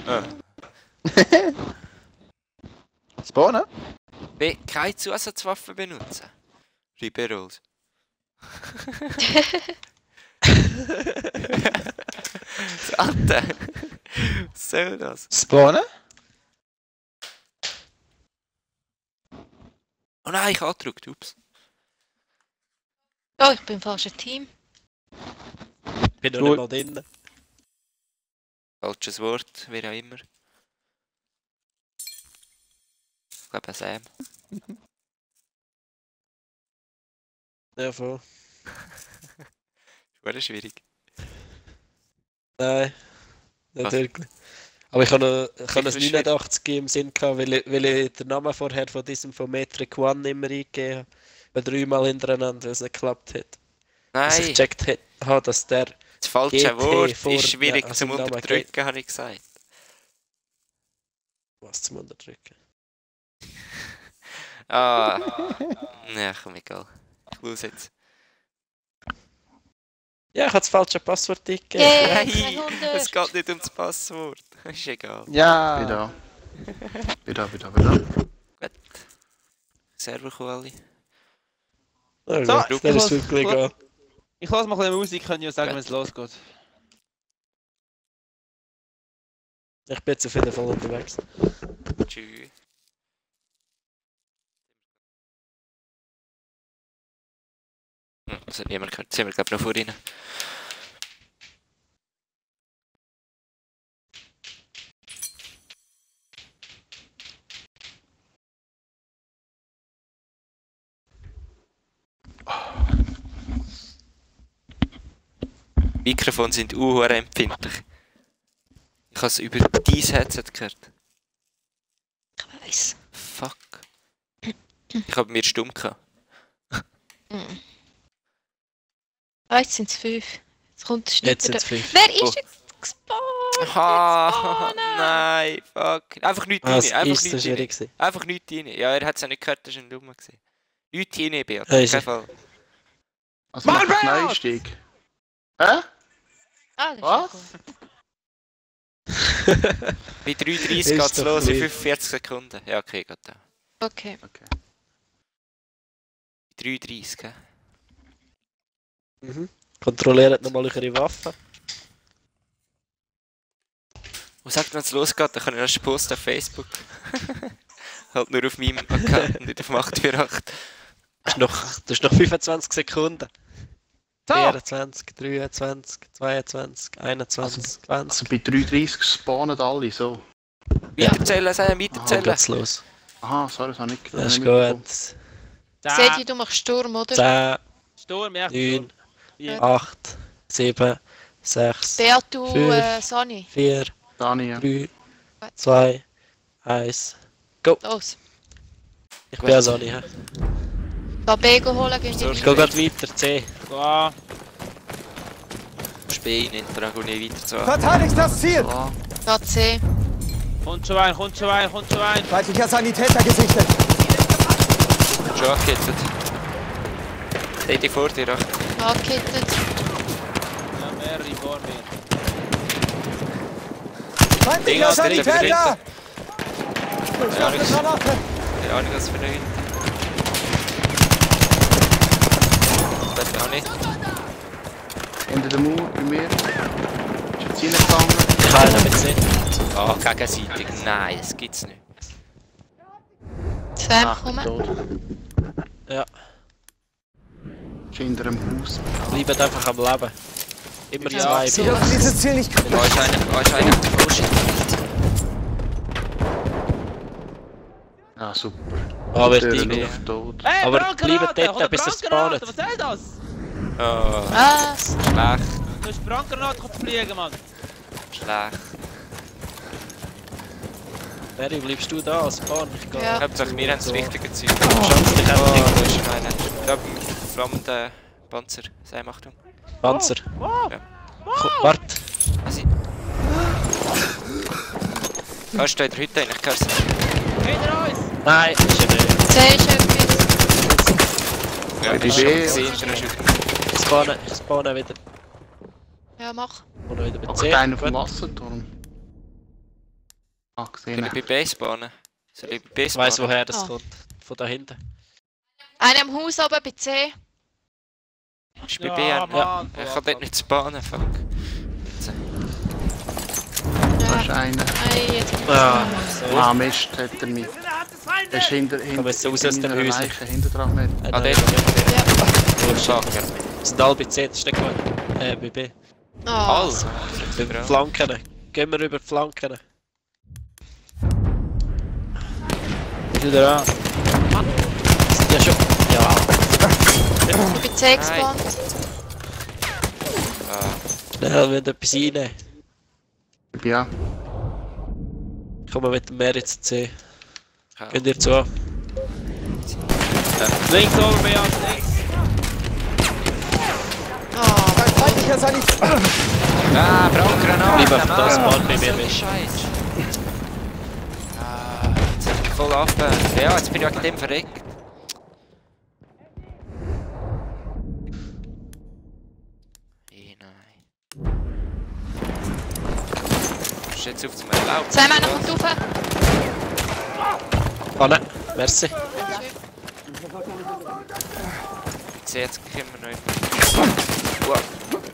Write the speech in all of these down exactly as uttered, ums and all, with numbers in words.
Ah. Spawnen? B. Keine Zusatzwaffen benutzen. Liberals. Das Alter. Was soll das? Spawnen? Oh nein, ich habe angedrückt, ups. Oh, ich bin im falschen Team. Ich bin noch nicht mal drin. Falsches Wort, wer auch immer. Ich glaube Sam. Ja, voll. Ist wäre schwierig. Nein, nicht Was? wirklich. Aber ich habe noch, ich habe Sicher ein neunundachtzig im Sinn gehabt, weil ich, weil ich den Namen vorher von diesem von Metric One immer eingegeben habe. Bei dreimal hintereinander, weil es nicht geklappt hat. Dass ich Nein, gecheckt hat, aha, dass der das falsche G T Wort vor- ist schwierig ja, also zum im Namen Unterdrücken, habe ich gesagt. was zum Unterdrücken. Ah. Ja, komm, egal. Ich los jetzt. Ja, ich habe das falsche Passwort eingegeben. Yay, Nein, zweihundert! es geht nicht um das Passwort. Ist egal. Ja. Bin da. Bin da, bin da, bin da. Gut. Server-Quali. Okay, So, der ich ist los- wirklich egal. Ich lasse mal ein bisschen Musik, können ja sagen, wenn es losgeht. Ich bin jetzt auf jeden Fall unterwegs. Tschüss. Hm, das hat niemand gehört. Jetzt sind wir, glaube ich, noch vor ihnen. Mikrofone sind uh, empfindlich. Ich habe es über dein Headset gehört. Ich weiss. Fuck. Ich habe mir stumm gehabt. Mhm. Ah, jetzt sind es fünf. Jetzt kommt der Jetzt Schnitter. sind es fünf. Wer ist Oh. jetzt gespawnt? Ha, spawnen. nein, fuck. Einfach nichts Ah, rein, das einfach ist nichts schwierig rein. gewesen. Einfach nichts rein. Ja, er hat es ja nicht gehört, das ist ein Dummer gewesen. Nichts rein, Beat. Ja, Auf ist keinen Fall. Also mach Mann, einen Bert! Einstieg. Hä? Ah, das ist Was? ja gut. Bei drei Uhr dreißig Ist geht es doch los, in lieb. fünfundvierzig Sekunden. Ja, okay, geht da. Okay. Okay. Bei drei Uhr dreißig, gell? Mhm. Kontrolliert nochmal eure Waffen. Und sagt, wenn es losgeht, dann kann ich das posten auf Facebook. Halt nur auf meinem Account und nicht auf dem acht vier acht. Das ist noch, das ist noch fünfundzwanzig Sekunden. So! vierundzwanzig, dreiundzwanzig, zweiundzwanzig, einundzwanzig, Also zwanzig. bei drei Uhr dreißig spawnen alle so. Weiterzählen, Sam, Dann weiterzählen. geht's los. Aha, sorry, das habe ich nicht Das ist nicht mitbekommen. gut. Seht ihr, du machst Sturm, oder? zehn, Sturm, ja. neun, Ja. acht, sieben, sechs, Beat, du, Fünf. äh, Sani. vier, Daniel. drei, zwei, eins. Go! Los. Ich bin also nicht. hä? Da B holen, gehst du Ich gehe gerade weiter, C. So. Spiel in Dragonie weiter zu. Verteidigt das Ziel! Ah, Da C. Kommt schon ein, kommt schon ein, kommt schon ein. Feindlicher Sanitäter gesichtet! Schon angekettet. Seht ihr vor dir, ach. Angekettet. Ja, mehrere vor mir. Feindlicher Ding, Sanitäter! Ja, Durchdachte nichts. Granate! Keine Ahnung, was für eine Hütte. Weiß ich auch nicht. hinter der Mauer bei mir. Ist jetzt reingegangen. Keiner mit C. Ah, gegenseitig. Nein, das gibt's nicht. Sam, Ach, kommen. tot. Ja, Ist hinter dem Haus. bleibt einfach am Leben. Immer Ja, zwei. so. Sie dürfen dieses Ziel nicht... Da ist einer, da ist einer. Oh shit. Ja, super. Ah, wird Türen die. auf tot. Hey, Aber Brandgranate! bleibt dort, Kommt bis eine es Brandgranate! spawnet. Was soll das? Oh, Was? schlecht, Du hast Brandgranate fliegen, Mann! schlecht. Mary, bleibst du da? Spawn, ich gehe. Ja. Hauptsache, wir haben das richtige Zeug. Schatz, dich Oh, einfach da ist schon einer. Da beim flammenden Panzer. Sam, Achtung. Panzer. Wow! Ja. Komm, warte. Also, kannst du in der Hütte rein? Ich höre es. Hinter uns! Nein, ist ja nicht. C ist etwas. Ja, die das ist schon B. gesehen, schon schon. Ich spawne, ich spawne wieder. Ja, mach. Oder wieder mit Auch C. einer vom Gut. Wasserturm. Ah, Soll gesehen. ich bei B spawnen? Soll ich bei B Ich weiss, spawnen? woher das Ah. kommt. Von da hinten. Einer im Haus oben bei C. Ist bei Ja, B ein? Mann. Ich kann dort nicht spawnen, fuck. Da Ja. ist einer. Nein, jetzt bin ich Ah, so. Ah, Mist, hat er mich. Er ist hinter, hinter, jetzt raus aus dem meiner Häuschen. Leiche, hinter dran. Mit. Äh, Ah, nein, dort? Ja. Oh, Sacker. Wir sind alle bei C, das ist nicht gut. Äh, bei B. Ah, Alles? Bei den Flanken. Gehen wir über die Flanken. Wieder an. Ja, schon. Ja. ich bin C gespawnt. Ah, Schnell, wir müssen etwas reinnehmen. Ja, Kommen wir mit dem Merit zu C. ja. Gehen ihr zu. Links oben, Beat, links. Ah, Ein feindlicher Sanit... Ah, Brandgranate! Bleib auf das Mann. Ball bei mir So ein weg. Scheiß. Ah, jetzt hab ich voll abgehört. Ja, jetzt bin ich wegen dem verreckt. Eh, nein. Ist jetzt auf zum Erlaubt. zwei Männer kommt rauf. Anne, merci. Jetzt jetzt kommen wir noch nicht. Wow.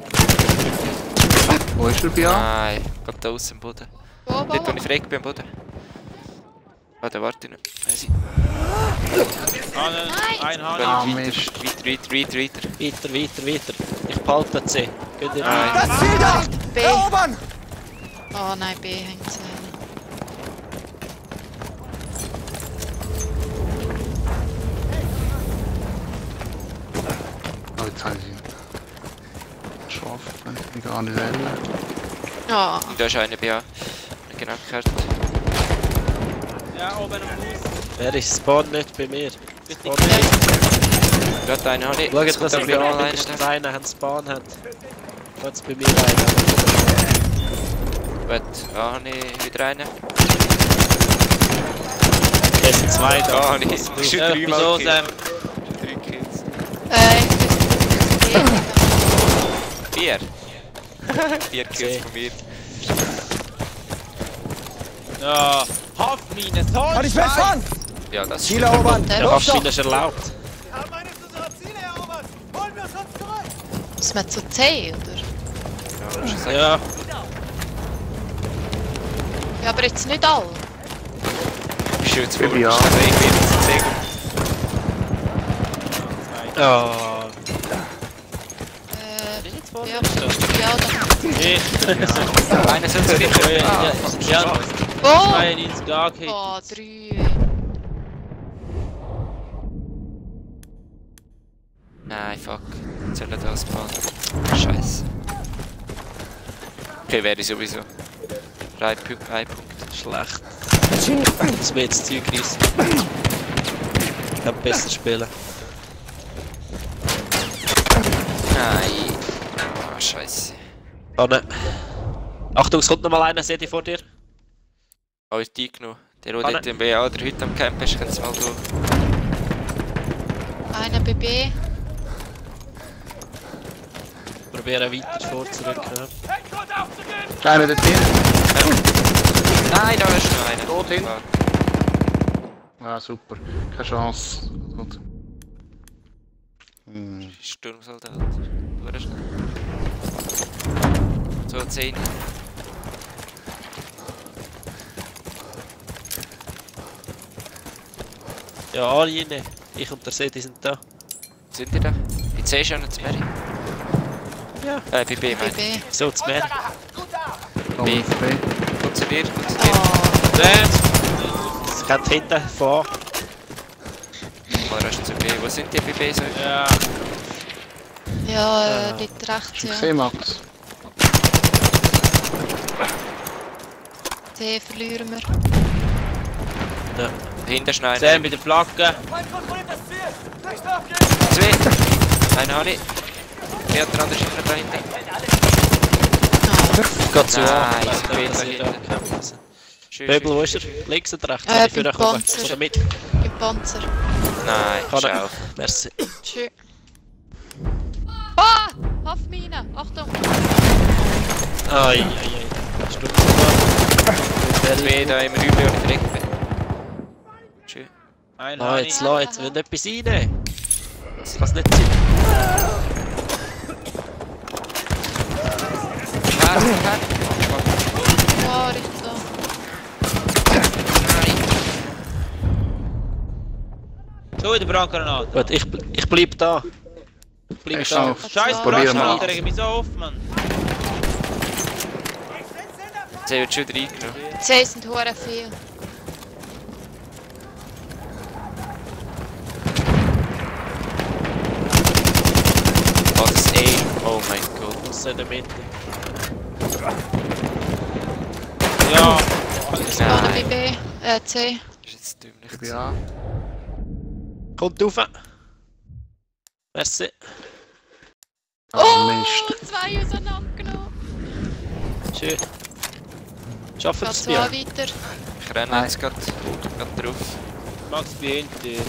wo ist er, Bia? Nein, geht da aus dem Boden. Wo, wo, Dort, wo wo? ich verreckt bin am Boden. Warte, warte noch. Weiss ich. Hanen, ein Ah, Hanen. Mist. Weiter, weiter, weiter, weiter. Weiter, weiter, weiter. Ich behalte C. Geht ihr Nein. Das Ziel da! B. Erobern! Oh nein, B hängt so. Oh, jetzt habe ich ihn geschafft, wenn ich ihn gar nicht will. Ah, Und da ist einer B A. Genau gehört. Ja, oben am Haus. Wer ist Spawn nicht bei mir? Spawn nicht. Gerade einen habe ich. Schaut, Jetzt dass kommt ihr aber bei noch einer mindestens da. einen haben Spawn hat. Geht's bei mir rein. Gut, da habe ich wieder einen. Es sind zwei da. Da habe ich schon Ja, ich bin dreimal so, gekillt. Sam. Schon drei Kills. äh, ich bin B. Vier. Vier Kills Zehn. von mir. Ja, Haftmine, so Kann ein ich Scheiß. mitfahren? Ja, das ist Ziel erobern! Der Der Luft Waffschiene ist erlaubt. Muss man zu C, oder? Ja, das ist ja. Ja, Ja, aber jetzt nicht alle. Ich schütze vor. Ja. Ich bin jetzt sehr gut. Ja. Äh, ja, ja, da. ich. Einer soll zu dir Ja, kommen. ja, Ah, ja. Oh! zweiundneunzig angehit. Oh, drei. Nein, fuck. Jetzt soll er das fahren. Scheiße. Okay, wäre ich sowieso. Drei Punkte, ein Punkt. Schlecht. Maschinen... Das wird jetzt Zeug reissen. Ich kann besser spielen. Nein. Ah, scheiße. Anne. Achtung, es kommt noch mal einer, seht ihr vor dir? Oh, ist die genommen. Der, der Ah, dort im B A oder heute am Camp ist, kann es mal durch. Einer bei B. Probieren weiter vorzurücken. Ist einer dort drin? Nein, da ist noch einer. Tot hin. Ah, Ah, super. Keine Chance. Gut. Hm. Sturmsoldat. Durch schnell. So, zehn. Ja, alle rein. Ich und der Sedi sind da. Sind die da? Bei C ist ja noch zu Mary. Ja. Äh, bei B, Bei mein. B. So, zu mehr. Komm auf B. Kommt zu dir, kommt zu dir. Oh. Sam. Es geht hinten vor. Mal rasch zu B. Wo sind die bei B so? Ja, Ja, Ah. äh, dort rechts, Hast du ja. gesehen, Max? C verlieren wir. Ja. Hinten ist noch einer. Sam bei der Flagge. Zwei. Einen habe ich. Wer hat der andere Schiffer da hinten? Geht zu. Nein, Ich ich weiß bin nicht, da dass ich da hinten. kämpfen muss. Schön, Pöbel, wo schön, ist er? Links oder rechts? Äh, Kann ich beim für euch kommen? Panzer. Kommst du mit? Im Panzer. Nein, Kann schau er. auf. Merci. Tschüss. Ah! Haftmine! Achtung! Ai, ai, ai. Hast du das gemacht? Zwei da im Räumchen oder direkt. Schön. Ein Ah, Hani. jetzt lass, jetzt will etwas reinnehmen. Das kann es nicht sein. Wer? Wer? Ja, richtig da. So in der Brandgranate. Gut, ich, bl- ich bleib da. Ich bleib Ich da. auch. Scheiß Probier mal. Brandgranate, regen mich so auf, Mann. Sie wird schon reingenommen. Sie sind hure viel. Oh, das E. Oh mein Gott. Muss in der Mitte. Ja. Spannen bei Nein. B. Äh, C. Das ist jetzt dümmlich. Ja. Kommt rauf. Merci. Oh, Mist. Zwei auseinandergenommen. Schön. Schaffen wir Geht es zwei ja? weiter. Ich renne Nein. jetzt gerade drauf. Max bei hinten dir.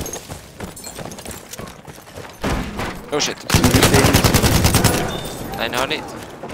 Oh shit. Sind wir nicht Nein, noch nicht.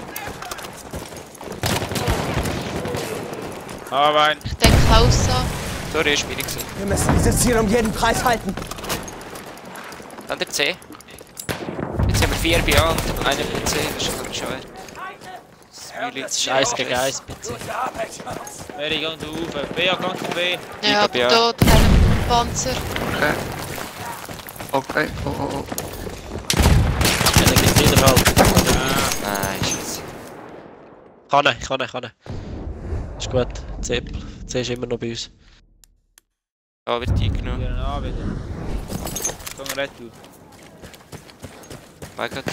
Aber ein. Ich denke Haus an. Sorry, ist mir nicht gesehen. Wir müssen dieses Ziel um jeden Preis halten. Dann der C. Jetzt haben wir vier bei A und einer bei C. Das ist ein bisschen schwer. Scheiß gegen eins, bitte. Mary, gang du rauf. B, ja, gang zu B. Ja, hab ja- aber da haben Panzer. Okay. Okay. Oh, oh, oh. Ja, dann gibt's wieder halt. Nein, scheiße. Kann er, kann er, kann er. Ist gut. C, C ist immer noch bei uns. A wird eingenommen. Hier an wieder. Gang retour. Mein Gott.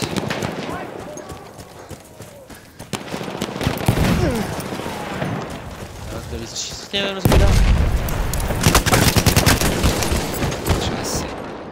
Ja, wieso schießt der uns wieder? Scheiße.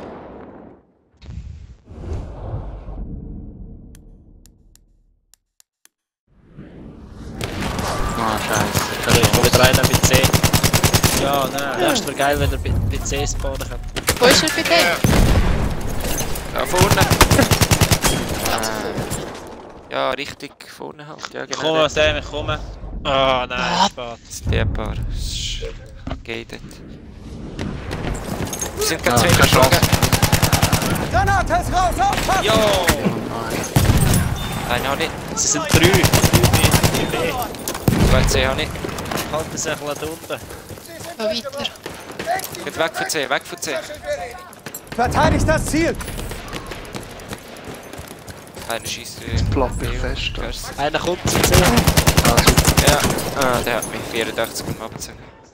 Ah, scheiße. Dann ich mal wieder einer mit C. Ja, nein. Ja, ist doch geil, wenn er bei, bei C spawnen kann. Wo ist er bei B? Da vorne. Ganz Ah. vorne. Ja, richtig vorne halt. Ja, genau. Komm, Sam, ich komme. Ah, nein, Ah. spät. Das ist der Paar. Das ist gated. Wir sind gerade Ja, zwei keine verschlagen. Granate ist raus, aufpassen! Jo! Nein. Nein, auch nicht. Sie sind drei. Bei B. Zwei C auch nicht. Halten sich ein bisschen unten. Wo weiter? Geht weg von C, weg von C. Verteidigt das Ziel! Einer schießt. Plopp ich fest. Einer kommt zu C. Ah, super. Ja, ah, der hat mich vierundachtzig um abgezogen.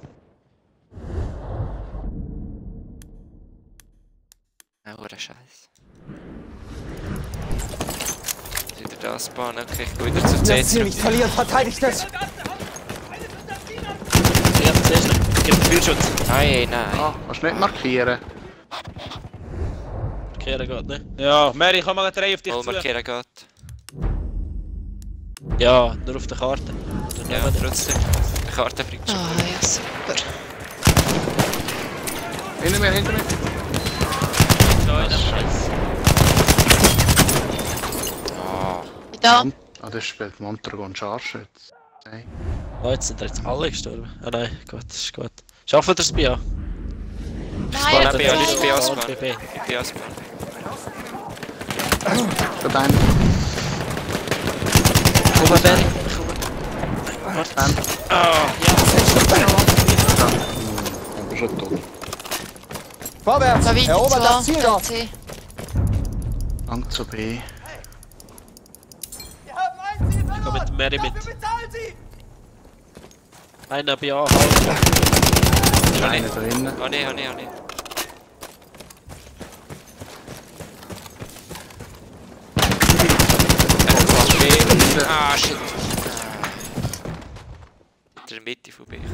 Ah, oh, der Scheiß. Wieder das Bahn, okay, ich gehe wieder zu C Das Ziel nicht zurück. verlieren, verteidigt es! Ja, C ist noch. Gibt Führschutz. Nein, nein. Ah, kannst du nicht markieren? Kehren geht nicht. Ja, Mary, komm mal drei auf dich Mal zu. markieren geht. Ja, nur auf der Karte. Dann Ja, nehmen wir- trotzdem. Die Karte bringt schon. Ah, ja, super. Hinter mir, hinter mir. So, in der Ah, Da. Ah, das spielt Mondragon Scharfschütz. Nein. Oh, jetzt sind jetzt alle gestorben. Ah nein, gut, ist gut. Schaffen wir es bei A? Nein, Nein, B A, nicht B A zwei. Spawn. B B. B A Spawn. Da dein. Komm mal, Benny. Dann. Ah, Aber schon tot. Vorwärts! Da weiter Erobert das zwei. Ziel Da dort! C. Lang zu B. ich komm mit Mary mit. Einer bei A, halt. Einer drinnen. Oh ne, oh ne, oh ne. Ah, shit. Ah. In der Mitte von B.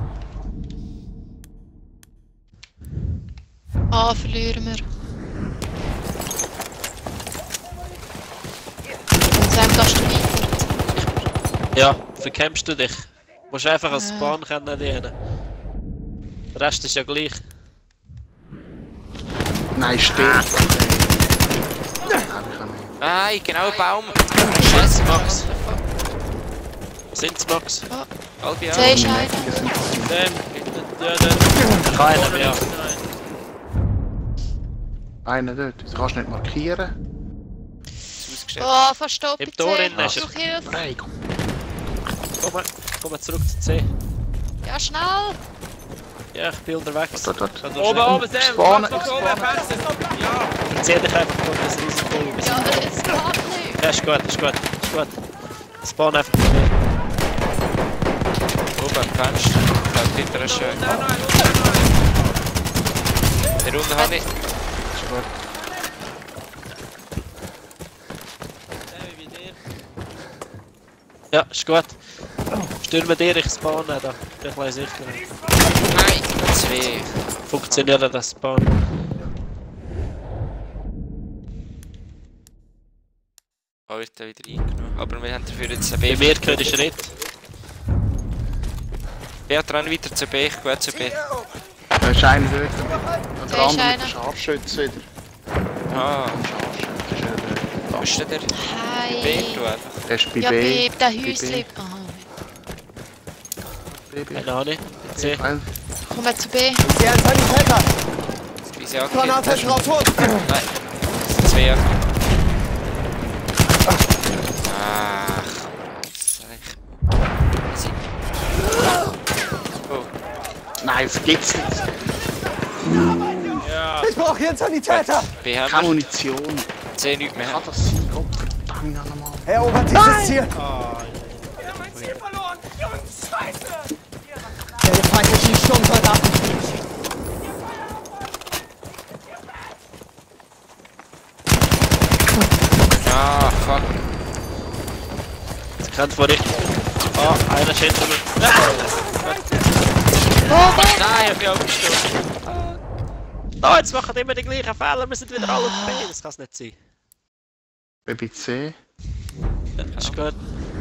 A verlieren wir. Und Sam, gehst du weiter? Ja, verkämpfst du dich. Du musst einfach als Ja. Spawn können dienen. Der Rest ist ja gleich. Nein, steht. Nein, ich kann nicht. Nein, genau, Baum. Scheiße, Max. Sind's, Max? Ah. Halbe C Jahr. ist einer. Dem, ja, der. Keiner mehr. Einer dort. Das kannst du nicht markieren. Ist ausgestellt. Oh, verstoppt. Im Tor C. innen ist er. Such Hilfe. Nein, komm. Komm, komm zurück zu C. Ja, schnell. Ja, ich bin unterwegs. Dort, dort. Kann Oben, oben, Sam! Spawnen, Ganz oben, Fenster! Ja! Ich zieh dich einfach durch das Risiko. Ja, jetzt geht nicht. Ja, ist gut, ist gut, ist gut. Spawn einfach bei mir. Oben am Fenster. Da hinter ist schön. Nein, nein, unten, nein! Der Runde habe ich. Ist gut. Sam, wie bei dir. Ja, ist gut. Stürmen dir, ich spawne da. Ich weiß sicher. Nein! Zwei. Funktioniert das Spawn? Oh, wird er wieder eingenommen. Aber wir haben dafür jetzt ein Bei B. mir gehört ich Schritt. Beat renn weiter zu B, ich gehe zu B. Da ist einer dort. Und Da der ist andere einer. mit der Scharfschütze wieder. Ah, Scharfschütze ist er wo ist denn der? B, Hi. du einfach. dort. Der ist bei Ja, B. bei der Bei Häusli. Aha. B, B. Keine Ahnung. C. Weil- Komm mal zu B. Ich sehe einen Sanitäter. Wie sie angekillt Granate ist raus. Nein, das sind zwei. Ach, das Oh, Nein, das gibt's nicht. Ja! Ich brauche hier einen Sanitäter. B haben Keine wir. Munition. C nichts mehr. Kann das sein? Gott verdammt nochmal. Erobert dieses Ziel. Der feindliche Sturmsoldaten. Ah, fuck. Sie kennt vor dich. Ah, einer steht schon. Wo, wo? Nein, ich bin abgestoßen. Ah, jetzt machen immer die gleichen Fehler. Wir sind wieder alle auf B. Das kann es nicht sein. B bei C. Ja, ist gut.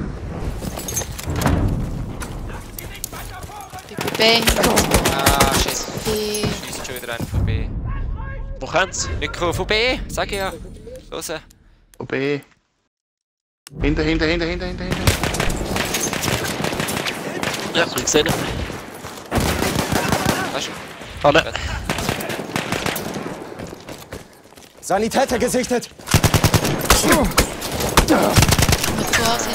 Bei B. Ah, shit. B. Schießt schon wieder einen von B. Wo kommt's? Nicht kommen von B, sag ich ja. Los. Von B. Hinter, hinter, hinter, hinter, hinter, hinter. Ja, ich sehe ihn. Weißt du? Alle. Sanitäter gesichtet. Mit Vorsicht.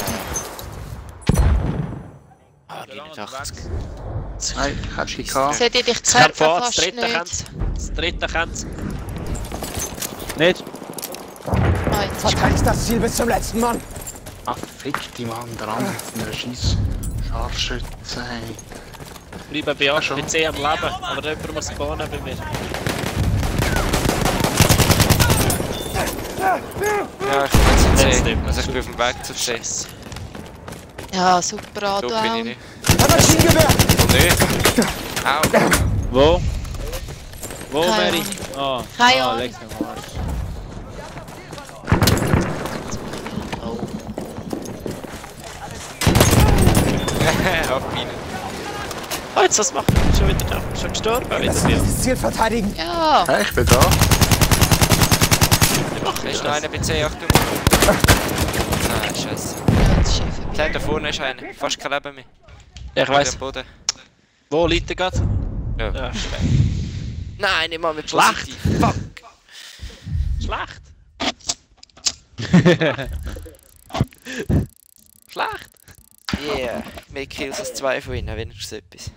Ah, neunundachtzig. Nein, ich hätte dich gehabt. Seht ihr dich Das kennt Körper vor, das fast dritte nicht? kennt's. Das dritte kennt's. Nicht? Ah, jetzt ist Verteidigt das Ziel bis zum letzten Mann. Ah, fick die Mann, der andere mit einer scheiß Scharfschütze. Hey. Bleiben bei A, mit C am Leben. Aber jemand muss spawnen bei mir. Ja, ich bin jetzt in Jetzt C. nicht mehr. Also ich bin auf dem Weg zu C. Scheiße. Ja, super, So du bin ich auch. nicht. Ein Maschinengewehr. Nö. Au. Wo? Wo, Keine Mary? Ahnung. Ah, Keine ah, Ahnung. leck mich am Arsch. Auf ihn. Oh, jetzt was machen wir? Schon wieder da. Schon gestorben. Wieder Lass uns ja. dieses Ziel verteidigen. Ja, Hey, ich bin da. Da ist noch einer bei C, Achtung. Nein, scheiße. ja, jetzt ist er vorbei. Da da vorne ist einer. Fast kein Leben mehr. Ja, ich weiss. Am Boden. Wo liegt der gerade? Ja. Ja, schlecht. Nein, nicht mal mit Schlecht. positiv. Fuck. Schlecht. Schlecht. Yeah. Mehr Kills als zwei von ihnen, wenigstens etwas.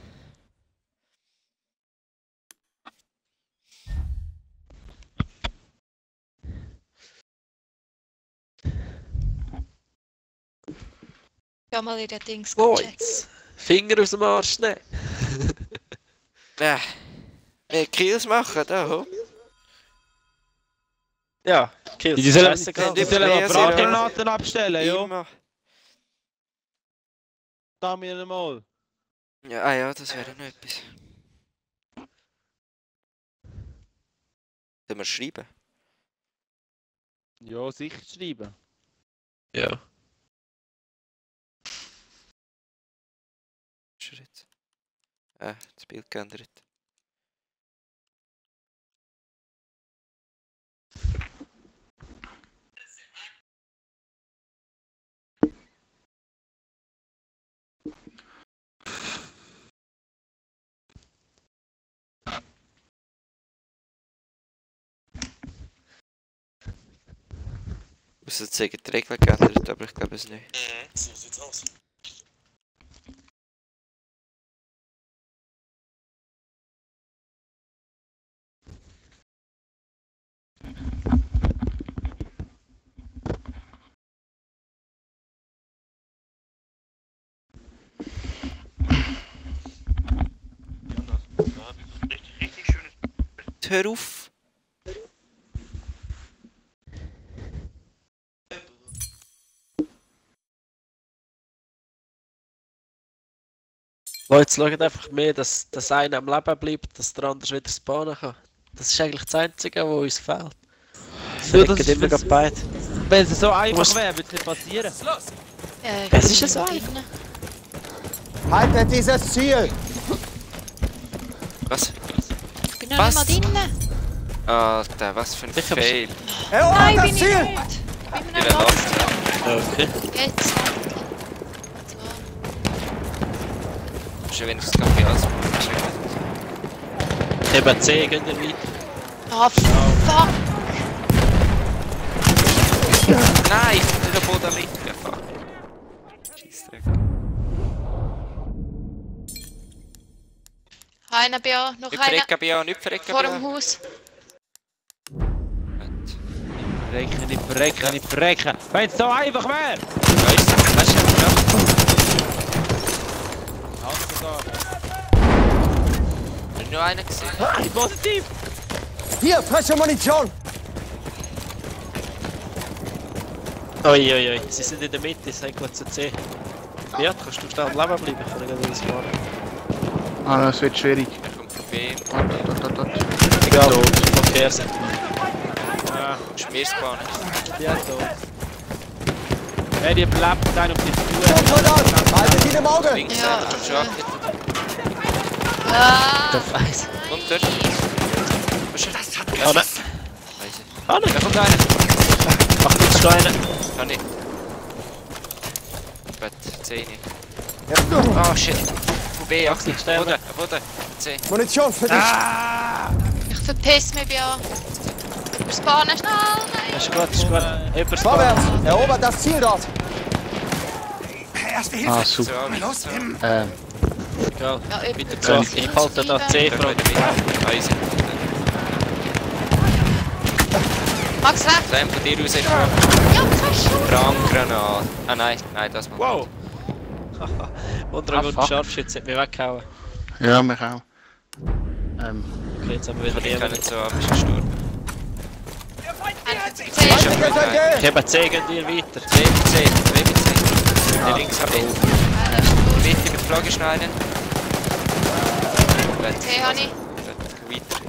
Ja, mal in den Dings Wo gecheckt. jetzt? Finger aus dem Arsch nehmen. Ja. Mehr Kills machen, da, hopp. Ja, Kills. Die sollen, Scheißegal. die sollen Ja, mal sehr Bratgranaten abstellen, jo? Immer. Da mir mal. Ja, ah ja, das wäre noch etwas. Sollen wir schreiben? Ja, sicher schreiben. Ja. Schritt. Ah, das Bild geändert. Außer sie haben die Regeln geändert, aber ich glaube es nicht. Mhm, so sieht's aus. Hör auf! Leute, schaut einfach mehr, dass, dass einer am Leben bleibt, dass der andere wieder spawnen kann. Das ist eigentlich das Einzige, was uns fehlt. Es Ja, das verrecken ist- immer das- gerade beide. Wenn es so einfach musst- wäre, würde es nicht passieren. Äh, Es ist ja so drin. Haltet dieses Ziel! Was? Ich bin noch Was? nicht mal drinnen. Alter, was für ein Sicher bist- Fail. Erobert Nein, das bin ich Ziel! nicht. Ich bin In noch der nicht Nacht. Okay. Jetzt. Schon wenigstens Kaffee aus. Eben C, gehen wir weiter. Oh, fuck. Nein, ich bin der Boden liegen. Fuck. Scheissdreck. Einer bei euch, noch Nicht einer verrecken, Bia, nicht verrecken, vor dem Bia. Haus. Verrecken, nicht verrecken, nicht verrecken. Wenn es so einfach wäre! Weißt du, weißt du, ja. Hast du da? Hast du noch einen gesehen? Ah, positiv! Hier, frische Munition! Oi, oi, oi, sie sind in der Mitte, sei gut zu C. Ja, kannst du schnell am Leben bleiben, ich kann nicht alles machen. Ah, das wird schwierig. Er kommt von B. Warte, warte, warte, warte. Egal, okay, sind Ja, Schmiersbahn. ja, so. Wer die bleibt, dann auf die Tour. Soldat, haltet ihn im Auge! Links, Ja, einer kommt schon äh. angekettet. Ah, der Feiss. Und dort. Was ist das? Ah, nein. Weiss ich. Ah, nein. Da kommt einer. Ach, jetzt Steine. Kann ich. Bett, zehn. Oh shit. Von B, Ach, Achtung. nicht sterben. Boden, Boden. zehn. Munition für dich! ich verpiss mich bei euch. Spawnen schnell, nein. Das ist gut, das ist gut. Jemand Vorwärts! Erobert das Ziel dort! Ah, So, super. los. Ähm, Egal. Ja, ich- Weiter zu. Ich halte da C Da vor. können wir Eisen. Max rechts. Sam, von dir aus ist Ja, keine Chance. Brandgranate. Ah nein, nein, das mal. Wow! Und Ah, ein guter fuck. Scharfschütze hat mich weggehauen. ja, mich auch. Ähm, Okay, jetzt haben wir wieder Ich kann niemanden. nicht so ab, ist gestorben. Einer von zehn. Ist Haltet aber das geil. Ich habe C, gehen dir weiter. C, C, zwei mit C. Die links haben wir. Einer ist tot. Bitte mit Flagge schneiden. C habe ich. Weiter.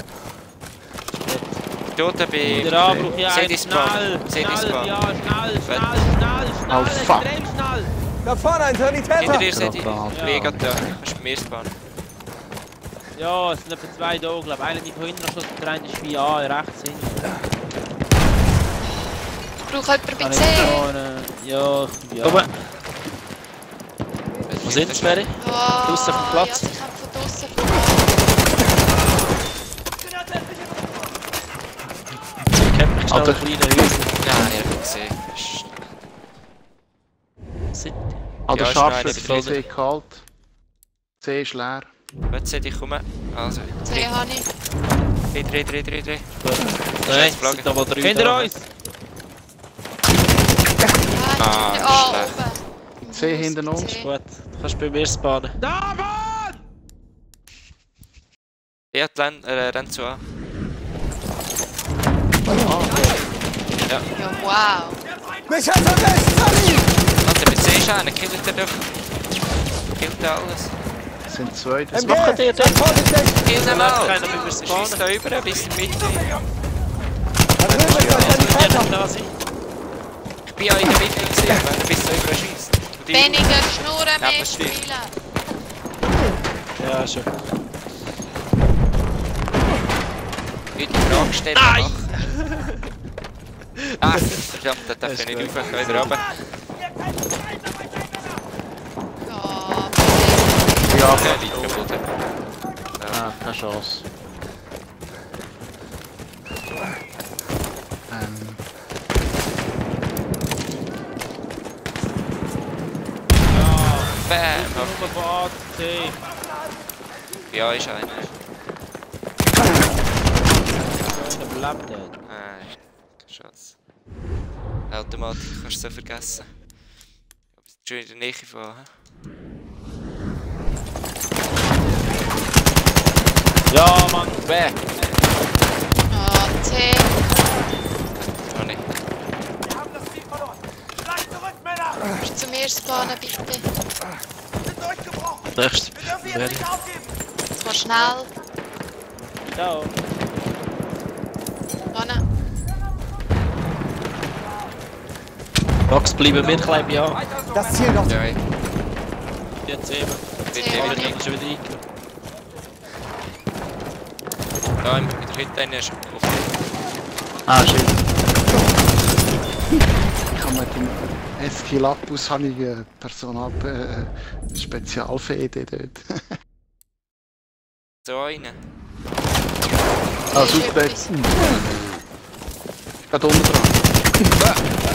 Dort bei... Der Anbruch, ja, Seht ein ihr Spawn? schnell, Seht ihr schnell, Spawn? ja, schnell, schnell, schnell, schnell, Oh, fuck. extrem schnell. Da vorne ein Hinter Sanitäter! dir seht ihr. Ja. Ich bin gerade da. Kannst du mir spawnen? Ja, es sind etwa zwei da, glaube ich. Einer nicht von hinten geschossen, der eine ist wie A, rechts hinten. Ich brauche jemanden bei Kann C. ich spawnen? Ja, ich bin Komm, ja. wo sind sie, Mary? Oh, Draussen auf dem Platz? Ja, sie kämpfen von draussen. Ich kennt mich schnell Alter. in kleinen Häusern. Nein, ich hab ihn gesehen. Psst. Sind an der Ja, Scharfschütze schneiden, C kalt. C ist leer. Jetzt seht ich kommen. Also, C habe ich. dreh, dreh, dreh, dreh, dreh. Nein, jetzt Flagge. sind aber drei Hinter da. uns! Ah, Oh, schlecht. oben. C hinten uns. C. Gut, du kannst bei mir spawnen. Da, Mann! Ja, dann äh, rennt so an. Ja, wow. Mich hat erwischt, Sally! Alter, mit C ist einer. Killt er doch. Killt er alles. Es sind zwei. Was M machen G, die denn? Vorsichtig! Kill den Läuft mal! keiner mit mir spawnen. Schießt da über bis in die Mitte. Da drüben ist der Ja, Sanitäter! da sind. Ich bin ja in der Mitte gesehen, wenn du bis da über schießt. Weniger Schnurren, Ja, mehr das stimmt. Spielen. Ja, schon. Nicht die Frage stellen. Nein! Ach, verdammt, da darf ich nicht rauf. Ich kann wieder runter. Ja, Ja, Ja, liegt kaputt. ah, keine Chance. Ähm, Bam! Nur von A zu C. Ja, ist einer. Schön überlebt hat. Ah, keine Chance. Automatik kannst du so vergessen. Aber es ist schon in der Nähe von. He? Ja, Mann! Bam! Ah, C. Noch nicht. Kannst du zu mir spawnen, bitte? Nächstes. Mary. Das war schnell. Ciao! Vorne. Max, bleiben wir klein ja. Das Ziel dort. Ja, Jetzt eben. C. bitte, Aber bitte. dann ist er wieder reingekommen. Da haben wir wieder heute einen schon offen. Ah, schön. Ich habe mit dem Escilabus habe ich eine Personal äh, Spezialfähigkeit dort. So einen. Ah, Ist super. etwas. Gerade unten dran.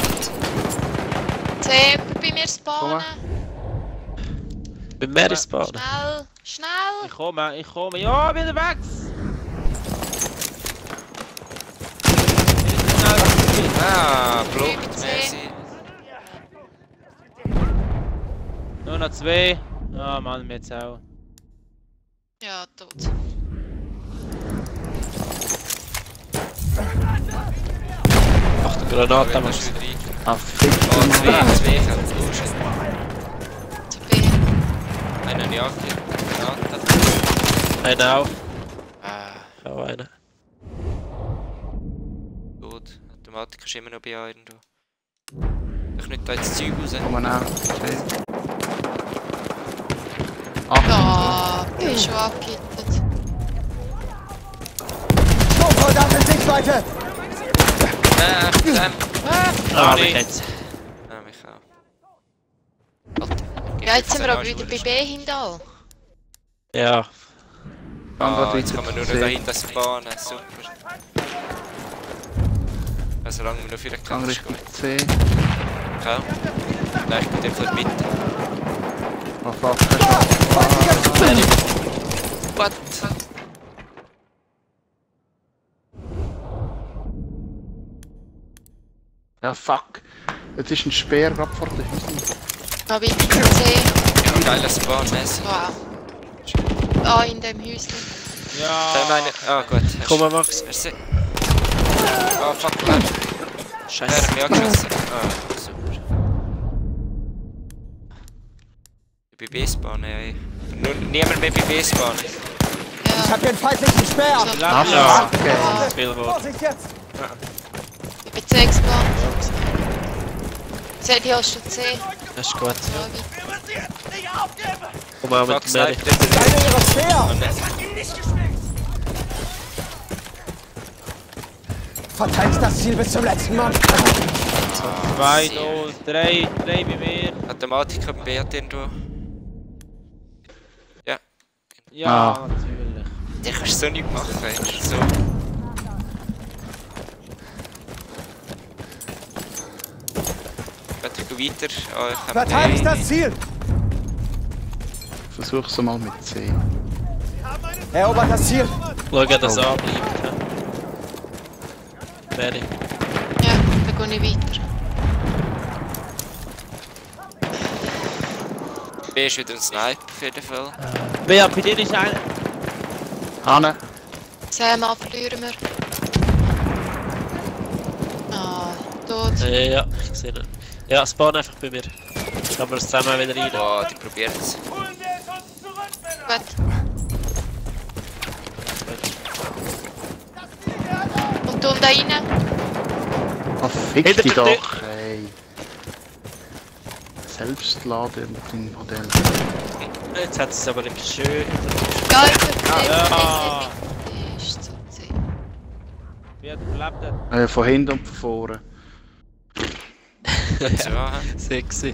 C, bei mir spawnen. Bei Mary spawnen. Schnell, schnell. Ich komme, ich komme. Ja, wieder weg! Ah, Drei Blut, bei C. merci. Nur noch zwei. Ah, Mann, mir jetzt auch. Ja, tot. Ach, der Granate, Da Max. ist wieder rein. Ah, fick Oh, dich zwei, mal. zwei kann du schon. Zu B. Einen ja, Granate. Einer auch. Ah, Auch einer. gut. Automatik ist immer noch bei einem da. Ich nicht da jetzt das Zeug raus. Komm mal okay. Ah, B ist schon abgehittet. Sturmsoldat in Sichtweite! Ah, Sam. Ah, nee. mich jetzt. Ah, mich auch. Alter. Ja, jetzt sind wir aber wieder bei B hinter. Ja. Ah, jetzt kann man nur noch dahinter spawnen. Super. Also solange wir noch für den Gang Kampf ist Richtung gut. C. Okay. Nein, ich bin in der Mitte. Oh fuck. Mary. What? Ja fuck. Jetzt ist ein Speer gerade vor den Häusern. Noch weiter C. Ja, geiler Spawn, merci. Wow. Ah, in dem Häuschen. Ja! Da meine. Ah, gut. hast- Komm mal, Max. Merci. Ah, fuck, wer? Wer Scheiße. hat mich angeschossen? Ah, super. Bei B-Spawn, ja. Nur niemand mehr bei B-Spawn. Ich Ja. hab den feindlichen Speer! So. Ah, Ja. ja. Ah, Viel Wort. Vorsicht jetzt! ich bin C gespawnt. C, die hast du C. Das ist gut. Ja, weiter. Komm mal Fuck, mit Mary. Sniper, das ist Eine ihrer Speer! Verteidigt das Ziel bis zum letzten Mann! Zwei, null, drei, drei bei mir. Automatik am B hat irgendwo. Ja, Ja, Ah. natürlich. die kannst du so nicht machen, ey. So. Warte, ich gehe weiter. Ah, ich hab Verteidigt B. das Ziel! Versuch's mal mit C. Erobert das Ziel! Schau, dass er anbleibt. Mary. Ja, dann gehe ich weiter. B ist wieder ein Sniper auf jeden Fall. Wer bei dir ist einer. Hanne. C mal verlieren wir. Ah, tot. Äh, ja, ich sehe ihn. Ja, spawn einfach bei mir. Dann können wir es zusammen wieder rein. Boah, die probiert es. Gut. Und du da rein? Oh, fick Hinter dich der Tür. doch, ey. Selbstladen mit dem Modell. Jetzt hat es aber etwas schön. Ja, ich bin C. Ja. C ist zu C. Wer hat überlebt hat. Äh, von hinten und von vorne. So, hä? Sexy.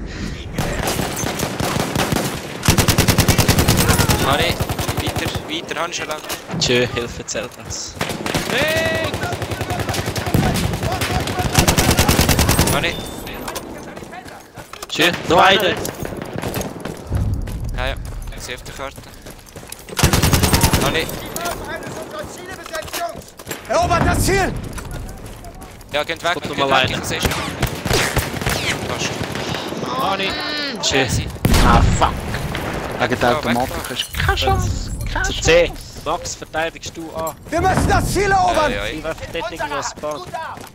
Harry, weiter, weiter, Hans schon lang. Tschö, Hilfe zählt das. Weg! Harry, Tschö, noch einer. C auf der Karte. Ah, nee. Erobert das Ziel! Ja, geht weg. Kommt Geht noch weg, mal ich einer. sehe schon. Fast. Ani! Easy. Ah, fuck. Wegen der Ja, Automatik hast du keine Chance. Keine Zu Chance. C. Max, verteidigst du an. Wir müssen das Ziel Ja, erobern! ja, Ich ja. werfe dort irgendwo Spawn.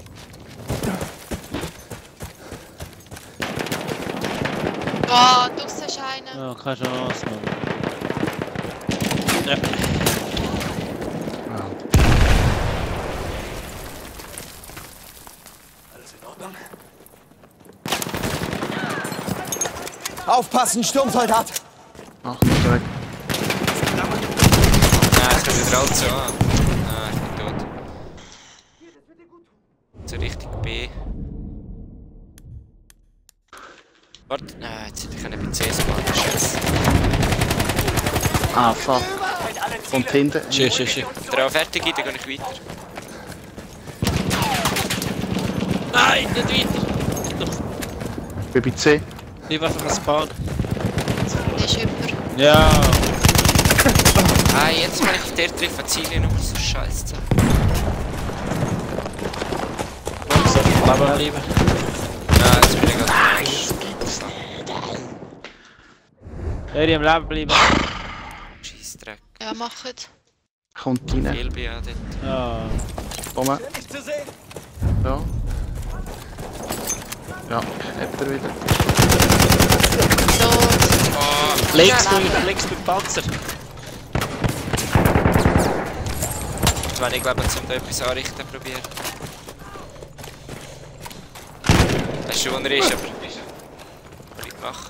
Oh, draussen ist einer. Ja, keine Chance, Mann. Ja. Aufpassen, Sturmsoldat! Ach, nicht weg. Nein, es kommt wieder alt so an. Nein, ich bin tot. So Richtung B. Warte, nein, jetzt hätte ich einen bei C spawnen. Scheiße. Ah, fuck. Und hinten. Schön, schön, schön. Wenn der auch fertig ist, dann gehe ich weiter. Nein, nicht weiter. Ich bin bei C. Ich werfe einen Spawn. Der ist über. Ja! Ah, jetzt kann ich auf der treffen, Ziele nur so scheiße. Max, soll ich Leben bleiben? Nein, jetzt bin ich gerade falsch. Wer am Leben bleiben? Scheissdreck. Ja, macht. Kommt rein. Viel bin ich auch dort. Ja. Komm. Ja. Ja, hat er wieder. Tot. Oh, Links, Ja. du, links beim Panzer. jetzt wenn ich glaube, zum da etwas anrichten probieren. Weißt du, wo er ist, aber... Was ich mache?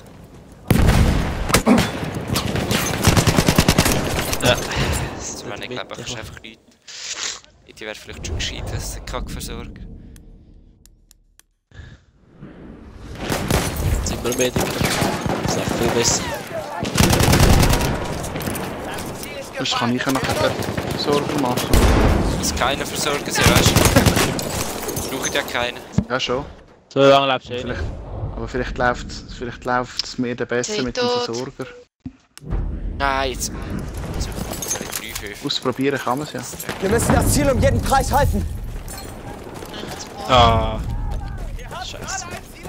Ja. Jetzt wenn ich glaube, ich einfach nichts. Die wäre vielleicht schon gescheit, dass der Kackversorger. Jetzt sind wir Mediker. Das ist echt viel besser. Das kann ich ja nachher Sorgen machen. Dass keiner Versorger sind, weißt du? Braucht ja keinen. Ja, schon. So lange lebst du eh Vielleicht, nicht. aber vielleicht läuft vielleicht läuft's mir dann besser Sei mit dem tot. Versorger. Nein, jetzt... Jetzt soll ich drei fünf. Ausprobieren kann man es ja. Wir müssen das Ziel um jeden Preis halten! Ah. Scheiße.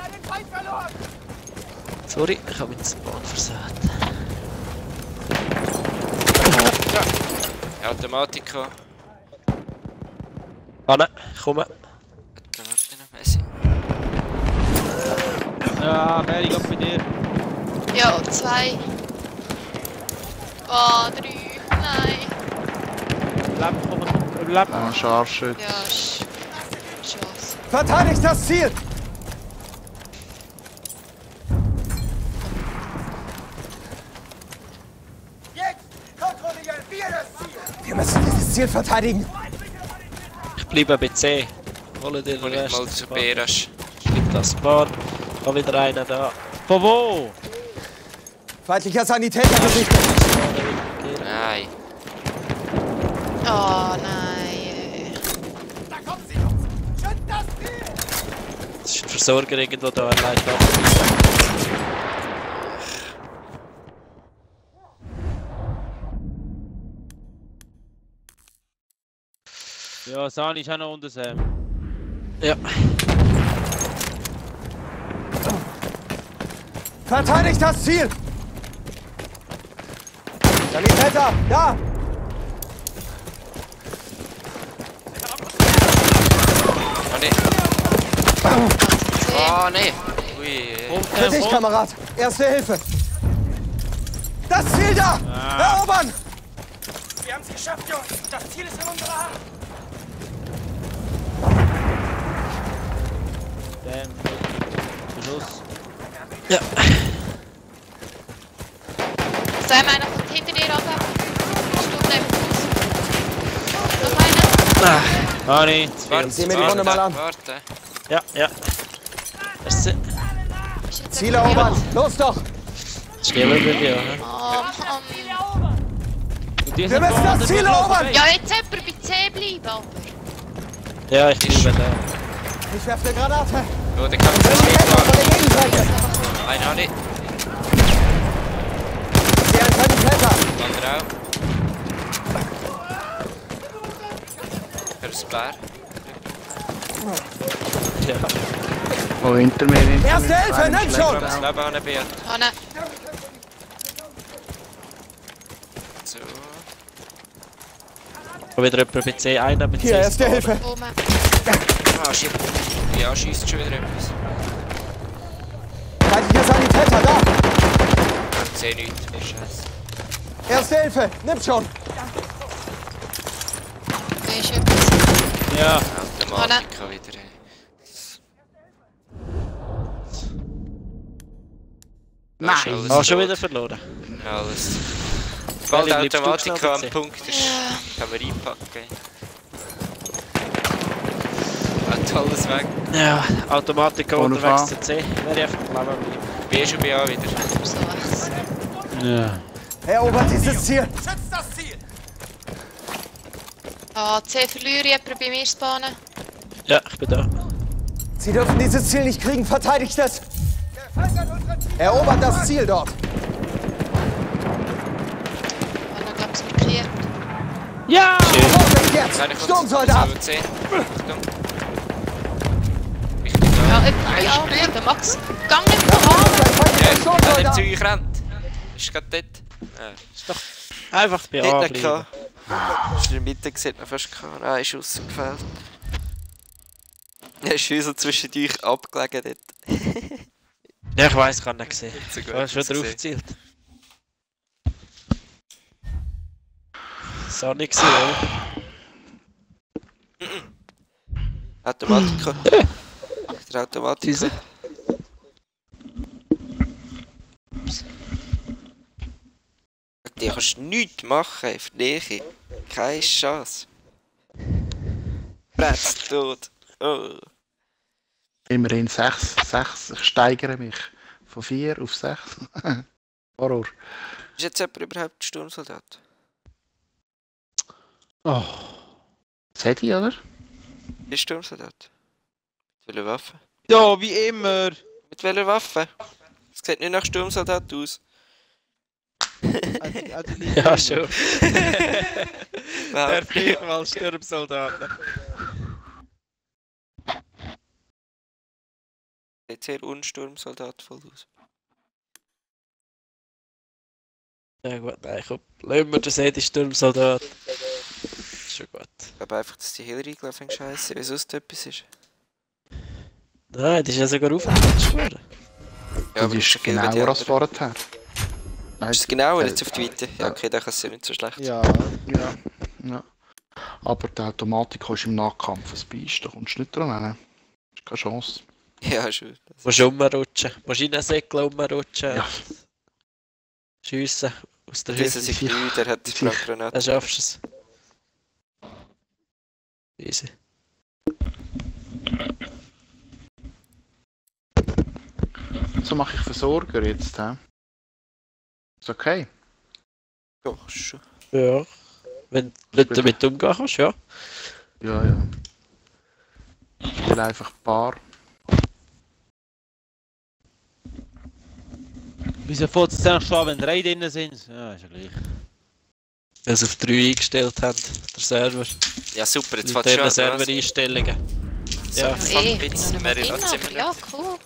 Sorry, ich habe meinen Spawn versagt. Automatika. Anne, komm. Warte, warte noch, Messi. Ja, wer ich bei dir? Ja, zwei. Oh, drei. Nein. Leben, komm, komm, überleben. Ah, Scharfschütze. Ja, Sch Chance. Verteidigt das Ziel! Wir müssen dieses Ziel verteidigen! Ich bleibe bei C. Hole dir Hol den ich mal Rest. zu Beras. Ich gebe das Spawn. Hab wieder einen da. Von wo? Feindlicher Sanitäter gesichtet! Nein. Oh, nein. Das ist ein Versorger irgendwo da allein da. Ja, Sani ist auch noch unter Sam. Ja. Verteidigt das Ziel! Sanitäter, da! Oh ne. Oh ne. Ui. Für dich, Kamerad! Erste Hilfe! Das Ziel da! Erobern! Wir haben es geschafft, Jungs. Das Ziel ist in unserer Hand. Damn. Beschuss. Ja. Sam, einer kommt hinter dir runter. Sturm neben uns. Noch einer. Ah. Ani. Warte, Sieh mir die Runde mal an. Warte. Ja, ja. Das ist Ist jetzt Ziel jemand erobern! Los doch! Stehen wir bei dir, hä? Oh, Mann. Und die Wir sind müssen vorne, das Ziel wir laufen erobern! weg. Ja, jetzt jemand bei C bleiben, aber. Ja, ich bleibe da. Ich werfe eine Granate! Oh, der kann Sanitäter nicht von der Gegenseite! Nein, auch nicht. Ich sehe einen Sanitäter! Andere auch. Hörst du Bär? Ja. Oh, hinter mir, hinter mir. Erste Hilfe, nimm schon! Das Leben an Beat. Hanne. So. Und wieder jemand bei C, einer bei C. Hier, erste Hilfe! Oben. Ah, shit. Ja, schießt schon wieder etwas. Feindlicher Sanitäter, da! Ich sehe nichts. Oh, Scheiße. Erste Hilfe, nimm schon! Da ist etwas. Ja. Automatiker wieder. ey. Nein. Ist alles Ah, schon tot. wieder verloren. Alles. Sobald die bleibst du Automatik geschnappt, am C? Punkt ist, kann man reinpacken. Hat alles weg. Ja, Automatik Ohne unterwegs Fahren. zu C. Wäre einfach bleiben bleiben. Wie schon bei A wieder. So was. Ja. Erobert dieses Ziel! Schützt das Ziel! Ah, C verliere ich jemanden bei mir spawnen. Ja, ich bin da. Sie dürfen dieses Ziel nicht kriegen, verteidigt es! Erobert das Ziel dort! Hanne, glaub ich, markiert. Ja! Vorwärts jetzt! Nein, ich Sturmsoldat! zu C. Achtung. Richtig da. Ja, jemand bei A. Der Max. Gang nicht voran! Ein feindlicher Ja, wenn der Sturmsoldat! zu euch rennt. Ist gerade dort. Ja. Einfach bei A Dort bleiben. gehabt. Ist in der Mitte gesehen, noch fast gehabt. Nein, ist rausgefällt. Er ist wie so zwischen euch abgelegen dort. Ja, ich weiss, kann nicht sehen. So gut Ich habe schon gesehen. drauf gezielt. So nicht gesehen, oder? Automatiker. Der Automatiker. Diese. Die kannst du nichts machen auf die Nähe. Keine Chance. Bretzt tot. Oh. Immerhin sechs. sechs. Ich steigere mich. Von vier auf sechs. Horror. Ist jetzt jemand überhaupt Sturmsoldat? Oh. Sedi, oder? Ist Sturmsoldat? Mit welcher Waffe? Ja, wie immer. Mit welcher Waffe? Es sieht nicht nach Sturmsoldat aus. Also, also nicht Ja, immer. schon. Wow. Der fliegt mal Sturmsoldaten. Sieht sehr unsturmsoldat voll aus. Ja gut, nein, komm. Lassen wir den die Sturmsoldat. Ist schon gut. Ich glaube einfach, dass die Hillary gelaufen scheiße, weil sonst etwas ist. Nein, die ist ja sogar aufwärts geworden. Ja, Das ist ist schon viel bei den genauer als anderen. vorher. Nein, Ist es genauer äh, jetzt auf die Weite? Ja, okay, dann kann es ja nicht so schlecht sein. Ja. Ja. ja. Aber die Automatik ist im Nahkampf ein Biest, da kommst du nicht dran hin. Ist keine Chance. Ja, schon. Du musst rumrutschen. Du musst in einen Säckel rumrutschen. Ja. Schiessen aus der Dieser Hüfte. sich grün, der hat die Sicher. Brandgranate. Dann schaffst du es. Easy. So mache ich Versorger jetzt. He? Ist okay. Doch, schon. Ja. Wenn du nicht damit umgehen kannst, ja. Ja, ja. Ich will einfach ein paar. Wieso fängt es dann schon an, wenn drei drin sind? Ja, ist ja gleich. Weil sie auf drei eingestellt haben, der Server. Ja, super, jetzt Mit fährt den schon Servereinstellungen. Ja. Ja, Fuck, eh, ich bitte, bin noch Mary, drin, lass sie aber mir ja, nicht. cool.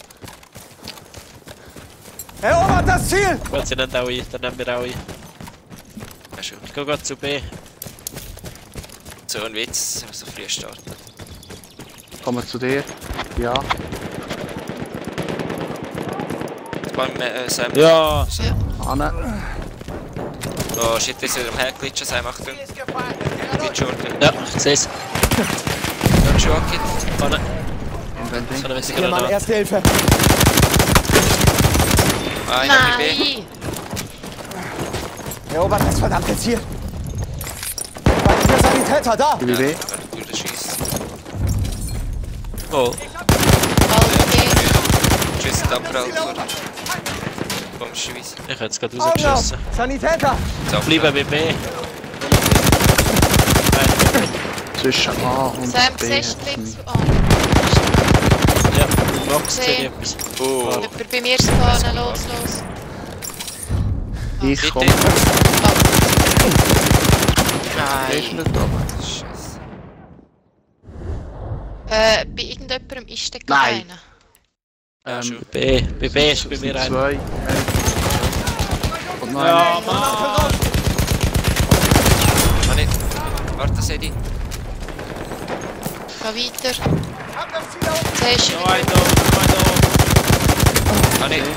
Erobert das Ziel! Gut, sie nehmen auch ein, dann nehmen wir auch ein. Ja, schon. Ich gehe gerade zu B. So ein Witz, dass wir so früh starten. Kommen wir zu dir. Ja. Jetzt beim äh, Sam. Ja. Ja. Anne. Oh shit, ist er am Herglitschen, Sam, Achtung. Glitch-Orte. Ja, ich sehe es. Ja, schon angeht. Vorne. In den So Ding. eine Messing Hier, Mann, Granate. erste Hilfe! Ah, einer bei B. Nein! Erobert das verdammte Ziel! Feindlicher Sanitäter, da! Wie weh? Du, der schießt. Oh. Okay. Tschüss, Dampferalt worden. Komischerweise. Ich hätte es gerade Augen auf! rausgeschossen. Sanitäter! Bleiben bei B. Zwischen A und Sam, B. siehst du hat's links? nicht. Ah, Max sehe ich etwas. Oh. jemand bei mir spawnen, los, los. Ich Bitte. komme. Der ist Nein. nicht da. Scheiße. Äh, bei irgendjemandem ist der Nein. einer. Ja, Ähm, schon. B. Bei B ist bei Es mir sind ein. zwei. Und nein. Ja, Mann! Kann nicht. Warte, Sedi. Geh weiter. Siehst du Noch wieder. ein da, noch ein da. Kann nicht.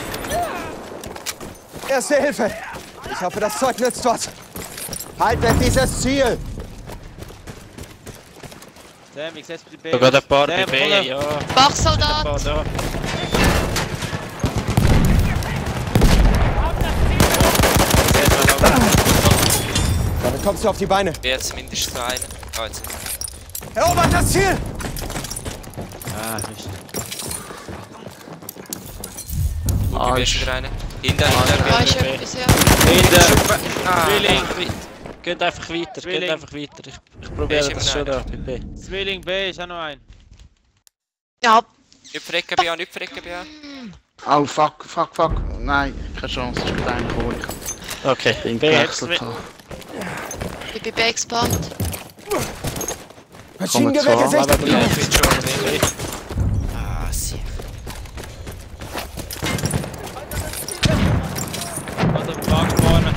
Erste Hilfe! Ich hoffe, das Zeug nützt was. Haltet dieses Ziel! Sam, ich setz bei B. Da geht ein paar bei Sam, B, komm. ja. Ein Wachsoldat! paar da. Damit kommst du auf die Beine. Wer jetzt mindestens noch einen? Ah, jetzt. Erobert das Ziel! Ah, ist. Guck, Ah, wer ist- ist wieder einer? Hinter, Da hinter. ist B. etwas, ja. Hinter! Ah, Zwilling! Geht einfach weiter, geht Zwilling. einfach weiter. Ich, ich B probiere ist das schon immer da bei B. Zwilling B ist auch noch ein. Ja, nicht verrecken, Bia, nicht verrecken, Bia. Oh, fuck, fuck, fuck. Nein, keine Chance. Ich bin reingekommen. Okay, Ich bin B hat's gewechselt. mit. ich bin B gespannt. Maschinengewehr Kommen gesichtet! Aber Ja, ja, ich bin schon B. Ah, sie. Also im Wagen vorne.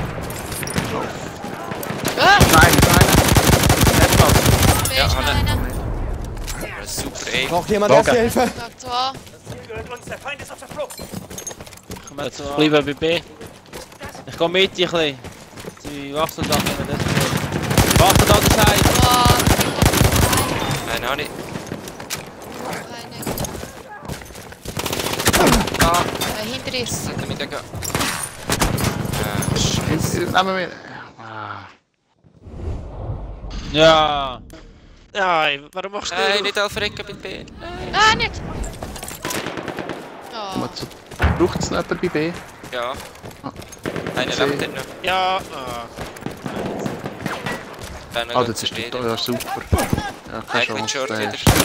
Ah, Nein, nein. Etwas. B Ja, ist noch Anne. einer. Ah, super, ey. Braucht jemand Danke. erste Hilfe? Sagt so an. Gehört uns, der Feind ist auf der Flucht. Komm jetzt so jetzt an. bleiben bei B. Ich komm mit dir ein bisschen. Die Wachsoldaten nehmen das mit. Wachsoldat ist ein. Boah, Nein, auch nicht. eine. Ah, Äh, hinter dir. das sollte mit der gehen. Ah, Scheiße. Nehmen wir. Ah. Ja. Nein, warum machst du Nein, das? nicht aufrecken mit B. Ah, nicht! Oh. Mal zu- Braucht es noch jemand bei B? Ja. Ah. Einer C. lebt noch. Ja, ah. Einer Ah, geht das zu ist B. der. Ja, super. Ja, keine Eigentlich Chance. short der wieder. ist-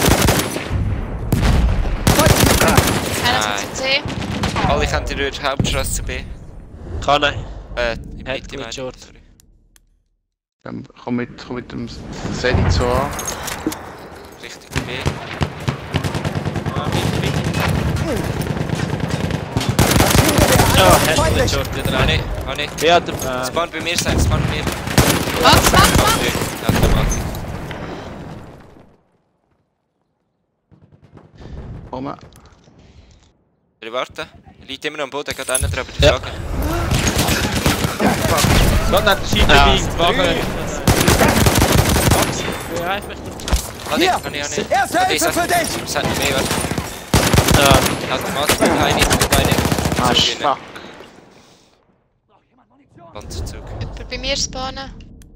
Einer Nein. sind zu C. Alle kennen die durch die Hauptstraße zu B. Kann er. Äh, im Mitte Headcliff meine ich. short. Sorry. Dann komm mit, komm mit dem Sedi zu an. Richtig B. Ja, mit, mit. Ja, Maschinengewehr, Headcliff feindlich! short wieder Ah, rein. nicht. Ah, nicht. Wer hat den. Äh, Spawn bei mir sein, spawn bei mir. Max, Max, Max! Automatik. Komm. Will ich warten? Er liegt immer noch am Boden, geht einer dran, aber die Ja. Flagge. Gott hat die Scheibe Ja. gebiegt. Wagen. Max, wer heißt mich? Ah, nicht, Hier! kann ich auch nicht. Erste Ah, Hilfe das für hat- dich! Das hat noch mehr, warte. Ja, Automatik, eine, eine. Ah, Zug fuck. rein. Panzerzug. Jemand bei mir spawnen.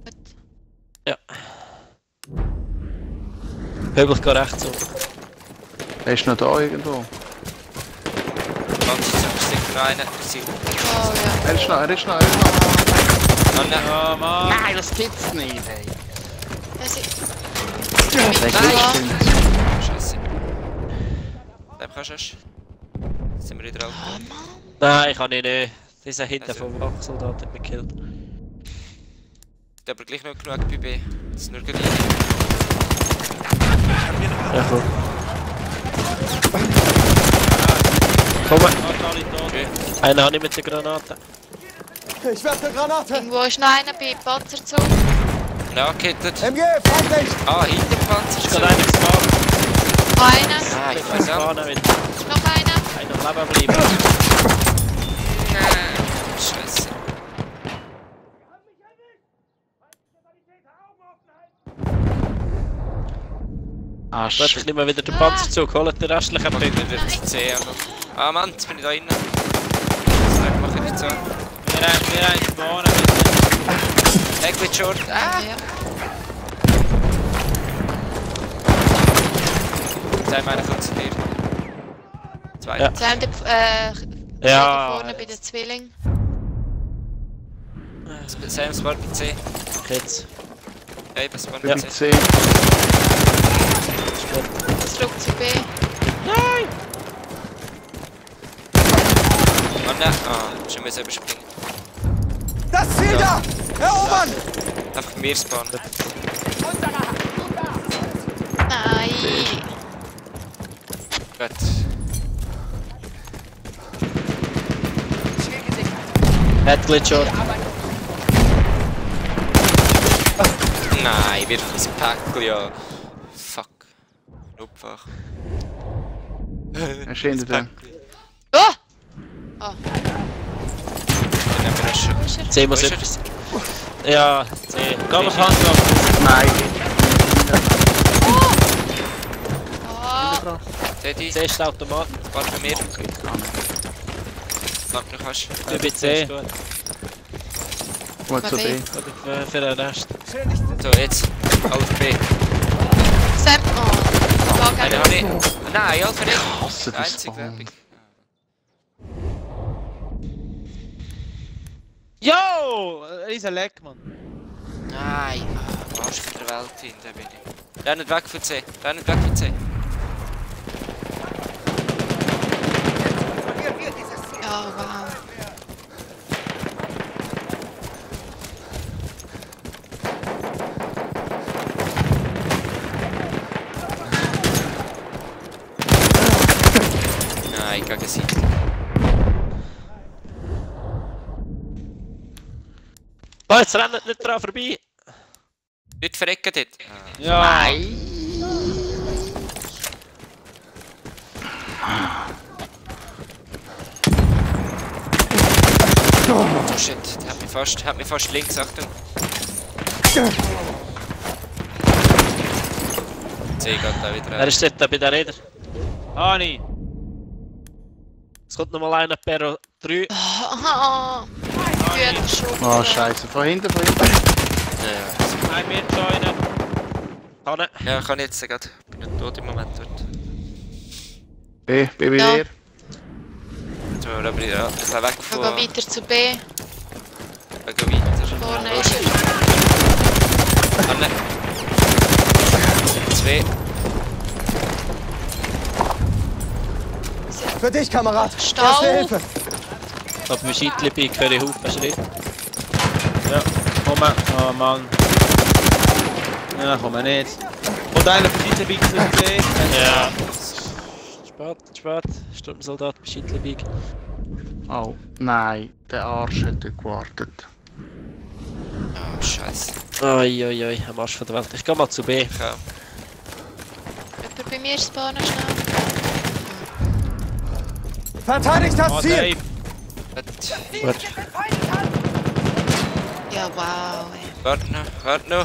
Hügel geht rechts um. Er ist noch da irgendwo. Panzerzug, sicher noch einer. Sie- Oh ja. Er ist noch, er ist noch, er ist noch. Anne. Ja, Mann. Nein, das gibt's nicht, ey. Das ist... Der Mit gibt's A. nicht. Scheiße. Bleib kannst du erst. Jetzt sind wir wieder drauf. Nein, ich kann ihn nicht. Dieser hinten Also. vom Wachsoldat hat mich gekillt. Ist aber gleich noch genug bei B. Das ist nur gleich. Ja, cool. Komm, Fast alle tot. Okay. einen habe ich mit der Granate. Ich werfe eine Granate! Irgendwo ist noch einer bei Panzerzug. Nachgekettet. M G, feindlich! Ah, hinter dem Ich Panzerzug. kann einiges machen. Einer. Ah, ich Ich weiß auch. vorne wieder. Noch einer. Einer am Leben bleiben. Scheiße. Ah, Warte, ich shit. nehme wieder den Panzerzug, holt den restlichen Mach Punkt. wieder die C einfach. Ah Mann, jetzt bin ich da innen. Jetzt mach ich die C. Wir ein, wir ein spawnen, bitte. Weg mit Short. Ah! Ja. Jetzt haben wir einen von zu dir. Zwei. Ja. Sam, der, äh, der Ja, vorne bei den Zwillingen. Sam Spawn bei C. jetzt. Ey, was Spawn Ja. bei C? C. Zurück zu B. Oh nein. Ah, schon müssen überspringen. Ziel da! Erobern! Einfach mehr spawnen. Nein! Gut. Headglitch short. Nein, wirklich das Päckchen, ja. Fuck. Knopfach. Er ist hinter dir. Oh! Oh, Dann haben wir das schon. wo ist er? C muss Wo ist etwas. Ja, C. Geh mal Hand auf. Nein, Oh, Teddy, C ist Automat. warte bei mir. Solange du kannst. Du bist C. C. Gut. gut zu B. Für, für den Rest. So, jetzt. Auf B. Sam. Oh, da Eine geht habe ich. Nein, Alpha nicht. hasse Der das einzige Spawn. Werbung. Yo! Riesen Leck, Mann. Nein. Ah, Arsch von der Welt hin, da bin ich. Rennt weg von C. Rennt weg von C. Ja, wow. Nein, gegen sie. Oh, jetzt rennt nicht dran vorbei. Nicht verrecken dort. Ja. Oh shit, der hat mich fast, hat mich fast links, Achtung. C geht da wieder Er rein. ist dort bei der Räder. Hani. Es kommt nochmal einer per drei. Aha. Gut, schon. Oh, scheiße. Von hinten, von hinten. Ja, Ein mehr joinen. Kann er. ja, kann ich jetzt gerade. Bin nicht tot im Moment dort. B, B bei Ja. dir. So, aber ja, ich bin weg Wir von... gehen weiter zu B. Wir gehen weiter. Vorne ist er. Anne. Zwei. Für dich, Kamerad! Stau. Erste Hilfe! Auf dem Scheitli-Peak für die Haufen Schritt. Ja, komm mal. Oh Mann. Ja, komm mal nicht. Und einer von diesen Big zu C. Ja. Spät, spät. Sturmsoldat bei Scheitli-Peak. Oh, nein. Der Arsch hat dort gewartet. Oh, scheiße. Oi, oi, oi, am Arsch von der Welt. Ich geh mal zu B. Ja. Jemand bei mir spawnen schnell. Verteidigt das Oh, Ziel! Dave. Gut. Gut. Ja, wow. Ey. Warte noch, warte noch.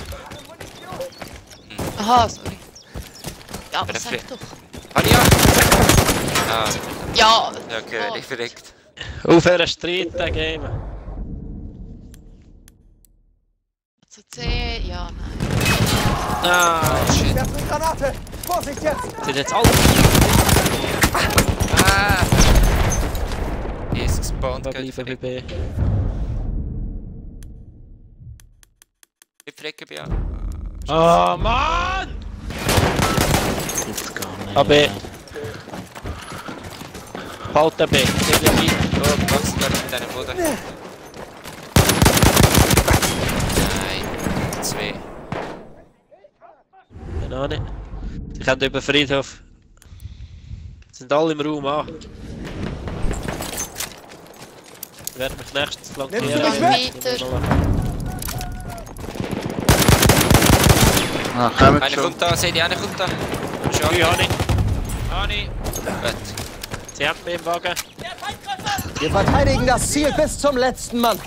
Aha, sorry. Ja, aber der sag Fle- doch. Ah, ja! Ah, Ja, ja, okay, oh. ich verreckt. Aufhören streiten, Game. Zu C, ja, nein. Ah, Oh, shit. Werft eine Granate! Vorsicht jetzt! sind jetzt alle Ah! Jesus, gespawnt, geht bleiben bei verreckt. B. Ich verrecke bei A. Oh Mann! Jetzt gar nicht. A B. Behalten B. Irgendwie. Oh, du wachst gerade mit deinem Boden. Nein. Zwei. Keine Ahnung. Sie kommen über Friedhof. Sind alle im Raum an. Ich werde mich nächstes flankieren. Nimmst du mich weiter? Ah, kommt Einer schon. kommt da, seht ihr, einer kommt da. Schau. Drei habe ich. Hani. Gut. Sie haben mich im Wagen. Wir verteidigen das Ziel bis zum letzten Mann!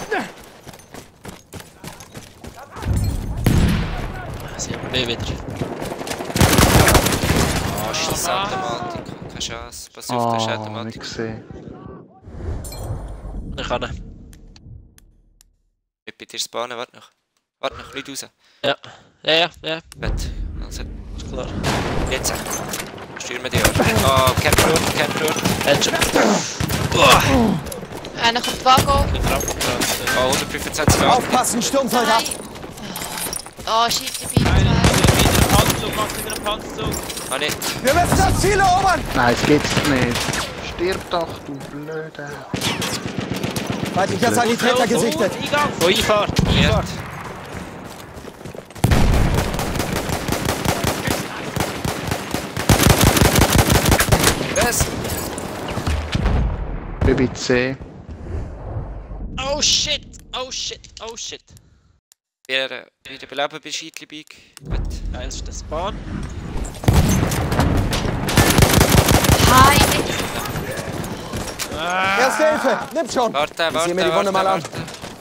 Sie haben mich wieder. Oh, Scheißautomatik. Keine Chance. Pass auf, das ist Oh, Automatik. nicht gesehen. Ich kann ihn. Ich bin bei dir spawnen, warte noch. Warte noch, nicht raus. Ja. Ja, ja, ja. Gut. Also, Ist klar. jetzt. Stürmen die an. Oh, Camp Road, Camp Road. Headshot. Einer kommt Wago. Ich bin abgebrannt. Oh, hundertfünfundzwanzig Grad. Aufpassen, Sturmsoldat! Nein. Oh, shit, ich bin Einer zwei. wieder einen Panzug, macht wieder einen Panzug. Ah, nicht. Wir müssen das Ziel erobern! Nein, das gibt's nicht. Stirb doch, du Blöde. Feindlicher Sanitäter gesichtet. Eingang! Von Einfahrt! Einfahrt! Was? B B C. Oh shit! Oh shit! Oh shit! Wieder, wieder beleben bei Scheitli-Bike. Gut. Geil ist das Bahn. Hi! Erste Hilfe, nimm schon. Warte, Ich warte, sehe mir die Wunde warte, mal an. warte.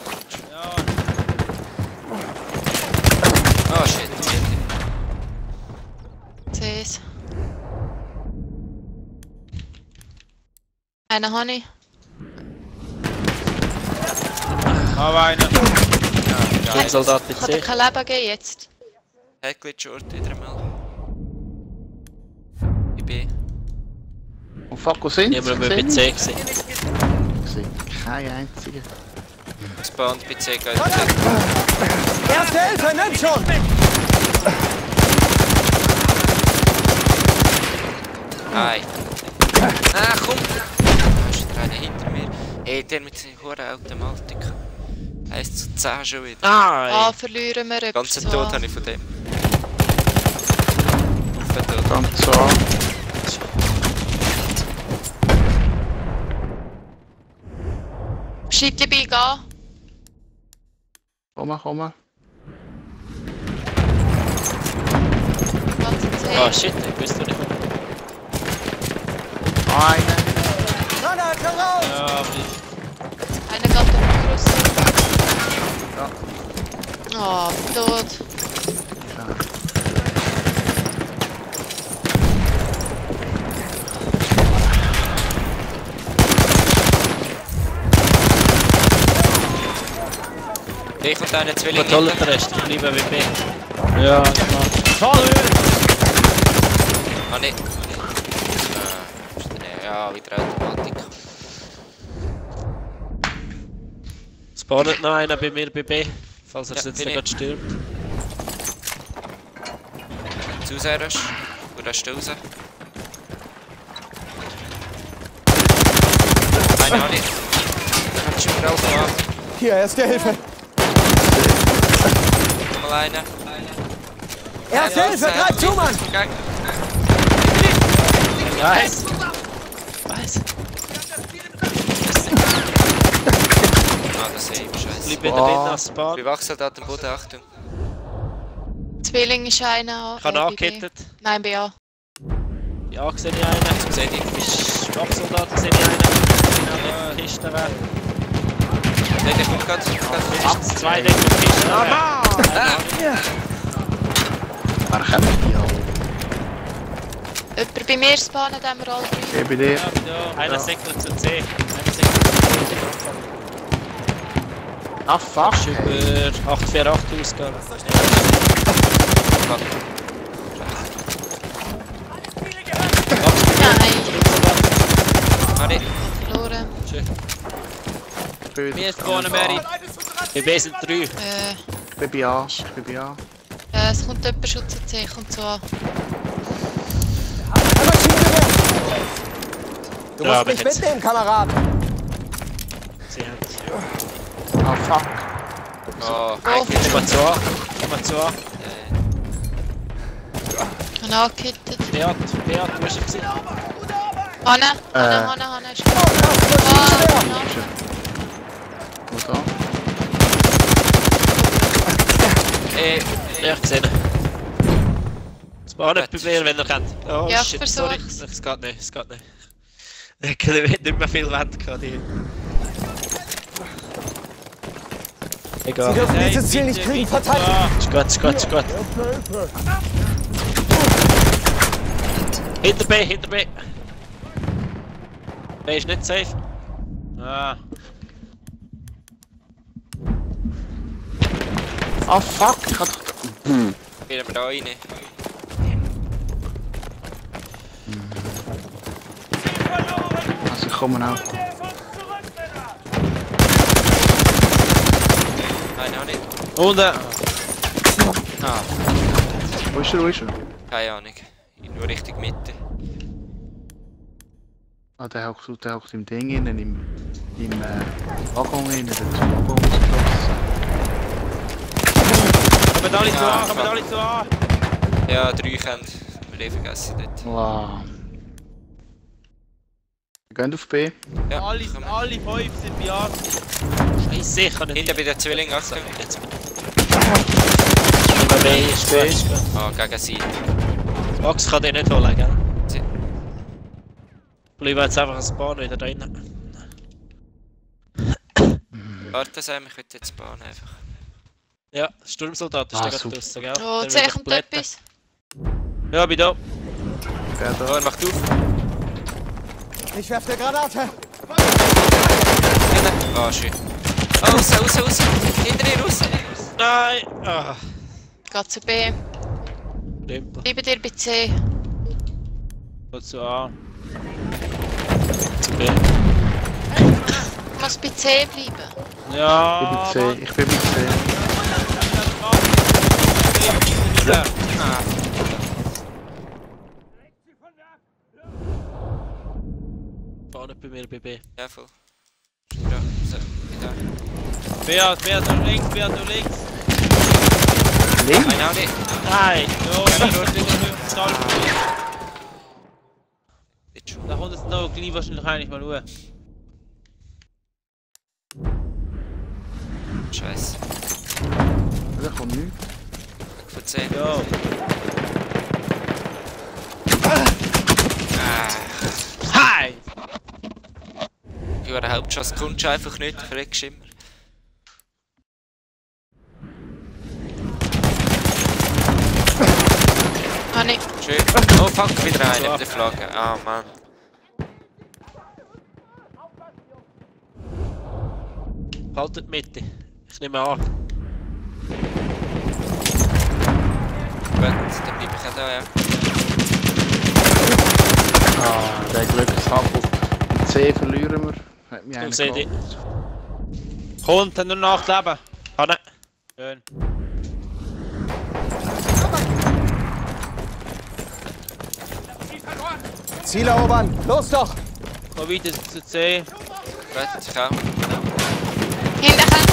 Oh shit, shit. Seh's. Eine Honey. Aber einer. Ein Soldat mit Kann dir C. kein Leben geben jetzt? Headglitch Short wieder einmal. Ich bin. Und fuck, wo sind Ja, wir haben mit C gesehen. Ich sehe keinen einzigen. Das Band bei C geht. Erste Hilfe, nimm schon. Nein. Ah, komm! Da ist der eine hinter mir. Ey, der mit seiner hohen Automatik. eins zu zehn schon wieder. Ah, Nein! verlieren wir etwas. Ganzen Tod habe ich von dem. Tot. Ganz so. Scheitli beigehen. Komm, komm. Ganze C. Ah shit, ich wüsste nicht. Eine. Granate raus. Ja, aber ich. Einer geht auf die Brust. Oh, tot. Ich und deine Zwillinge. Toller der Rest, ich bleibe wie B. Ja, klar. Toll! Ah, nicht. Äh, ja, wieder Automatik. Spawnet noch einer bei mir bei B, falls er Ja, es jetzt bin nicht ich. gerade stürmt. Zu sehr rasch. Wo rennst du raus? Nein, auch nicht. Dann kannst du mir auch noch an. Hier, erste Hilfe. Mal eine. Erste Hilfe, greif zu, Mann. Nice! Nice! Ah, das sehe ich, scheiße. Bleib wieder drin als Spawn. Bewachselt den Boden, Achtung. Zwilling ist einer. Ich habe äh, bei B. angekettet. Nein, B A. Ja, sehe ich einen. Sehe ich. Bist Schwachsoldat, sehe ich einen. In der Kiste weg. Nein, der kommt ganz, ganz. Mindestens zwei Decken in der Kiste weg. Waar gaan die al? Jemand bei mir spawnen, dann wir alle drei. B B D. Einer säckelt zu C. Einer säckelt zu C. Ah, fuck. Fast über acht vier acht Ausgabe. Nein, Ah, nicht. verloren. Wir spawnen Mary. Wir B sind drei. Äh, B B A. B B A. äh, es kommt jemand schon zu C, kommt so an. Ein Maschinengewehr. Du Ja, musst aber mich jetzt- mitnehmen, Kamerad. Sie haben Ah, fuck. Oh, Oh, Komm mal zu an. Komm mal zu an. ich habe angekettet. Beat, Beat, wo ist er gewesen? Hanne, Äh. Hanne, Hanne, Hanne. ist- Oh, krass, Ah, Maschinengewehr. Wo da? äh, Ja, ich sehe ihn. Spawnet bei mir, wenn ihr kennt. Oh Ja, ich shit, sorry. versuch's. Es geht nicht, es geht nicht. Ich habe nicht mehr viel Wände gehabt hier. Sie Egal. dürfen Hey, dieses Ziel nicht bitte, kriegen, bitte, verteidigen. Ist gut, ist gut, ist gut. Hinter B, hinter B. B ist nicht safe. Ah, Ah, fuck. Ich hab... Hm. gehen wir da rein. Also, ich komme auch. Nein, auch nicht. und äh, Ah, Wo ist er? Wo ist er? keine Ahnung. Nur Richtung Mitte. Ah, der hockt, der hockt im Ding innen, im, im äh, Waggon innen, der zum Waggon rausgeschossen. Kommen alle zu Ah, an, kommen fuck. alle zu an! Ja, drei können. Wir haben vergessen dort. Wow. Wir gehen auf B. Ja, Alle, kommen. alle fünf sind bei A. Scheiße, ich kann nicht. Hinten bei den Zwillingen, Achtung. Jetzt bin ich. B ist gut, ist gut. Ah, gegen sie. Max kann dich nicht holen, gell? Sie- Bleiben jetzt einfach ein Spawn wieder drinnen. Warte, sagen wir können jetzt bauen einfach. Ja, Sturmsoldat ist Ah, da gerade super. draussen, gell? Oh, Der sehe will ich dich kommt blättern. etwas. Ja, bin da. Wer Oh, da? er macht auf. Ich werfe der Granate. Ah, schön. Oh, raus, raus, raus. Hinter dir raus. Nein! Ah, Geht zu B. Dümpel. Bleibt ihr bei C. Geht zu A. Zu B. Ich muss bei C bleiben. Ich Ja, bin bei C. Ich bin bei C. Ja. Ah, Fahr nicht bei mir bei B. ja, voll. Ja, so, wieder. Beat, Beat, du links, Beat, du links. Links? Nein, auch nicht. Nein! Ja, ja, du hast links fünfzig. Nicht schon. Da kommt es noch gleich wahrscheinlich rein, ich mal schauen. Scheiße. Da kommt nichts. Von zehn. Ja. Hi! Ja, der Hauptschuss kommt schon einfach nicht, verreckst immer. Ah, nicht. Schön. Oh fuck, wieder einer mit der Flagge. Ah Mann. Haltet die Mitte. Ich nehme an. Gut, dann bleib ich auch da, ja. Ah, der Glückshappel. C verlieren wir. Hat mich einer sehe dich. geholt. Kommt, dann nur nachleben. Hanne! Schön. Ziel erobern. Los doch. Komm weiter zu C. Gut, ich auch. Hinterhand.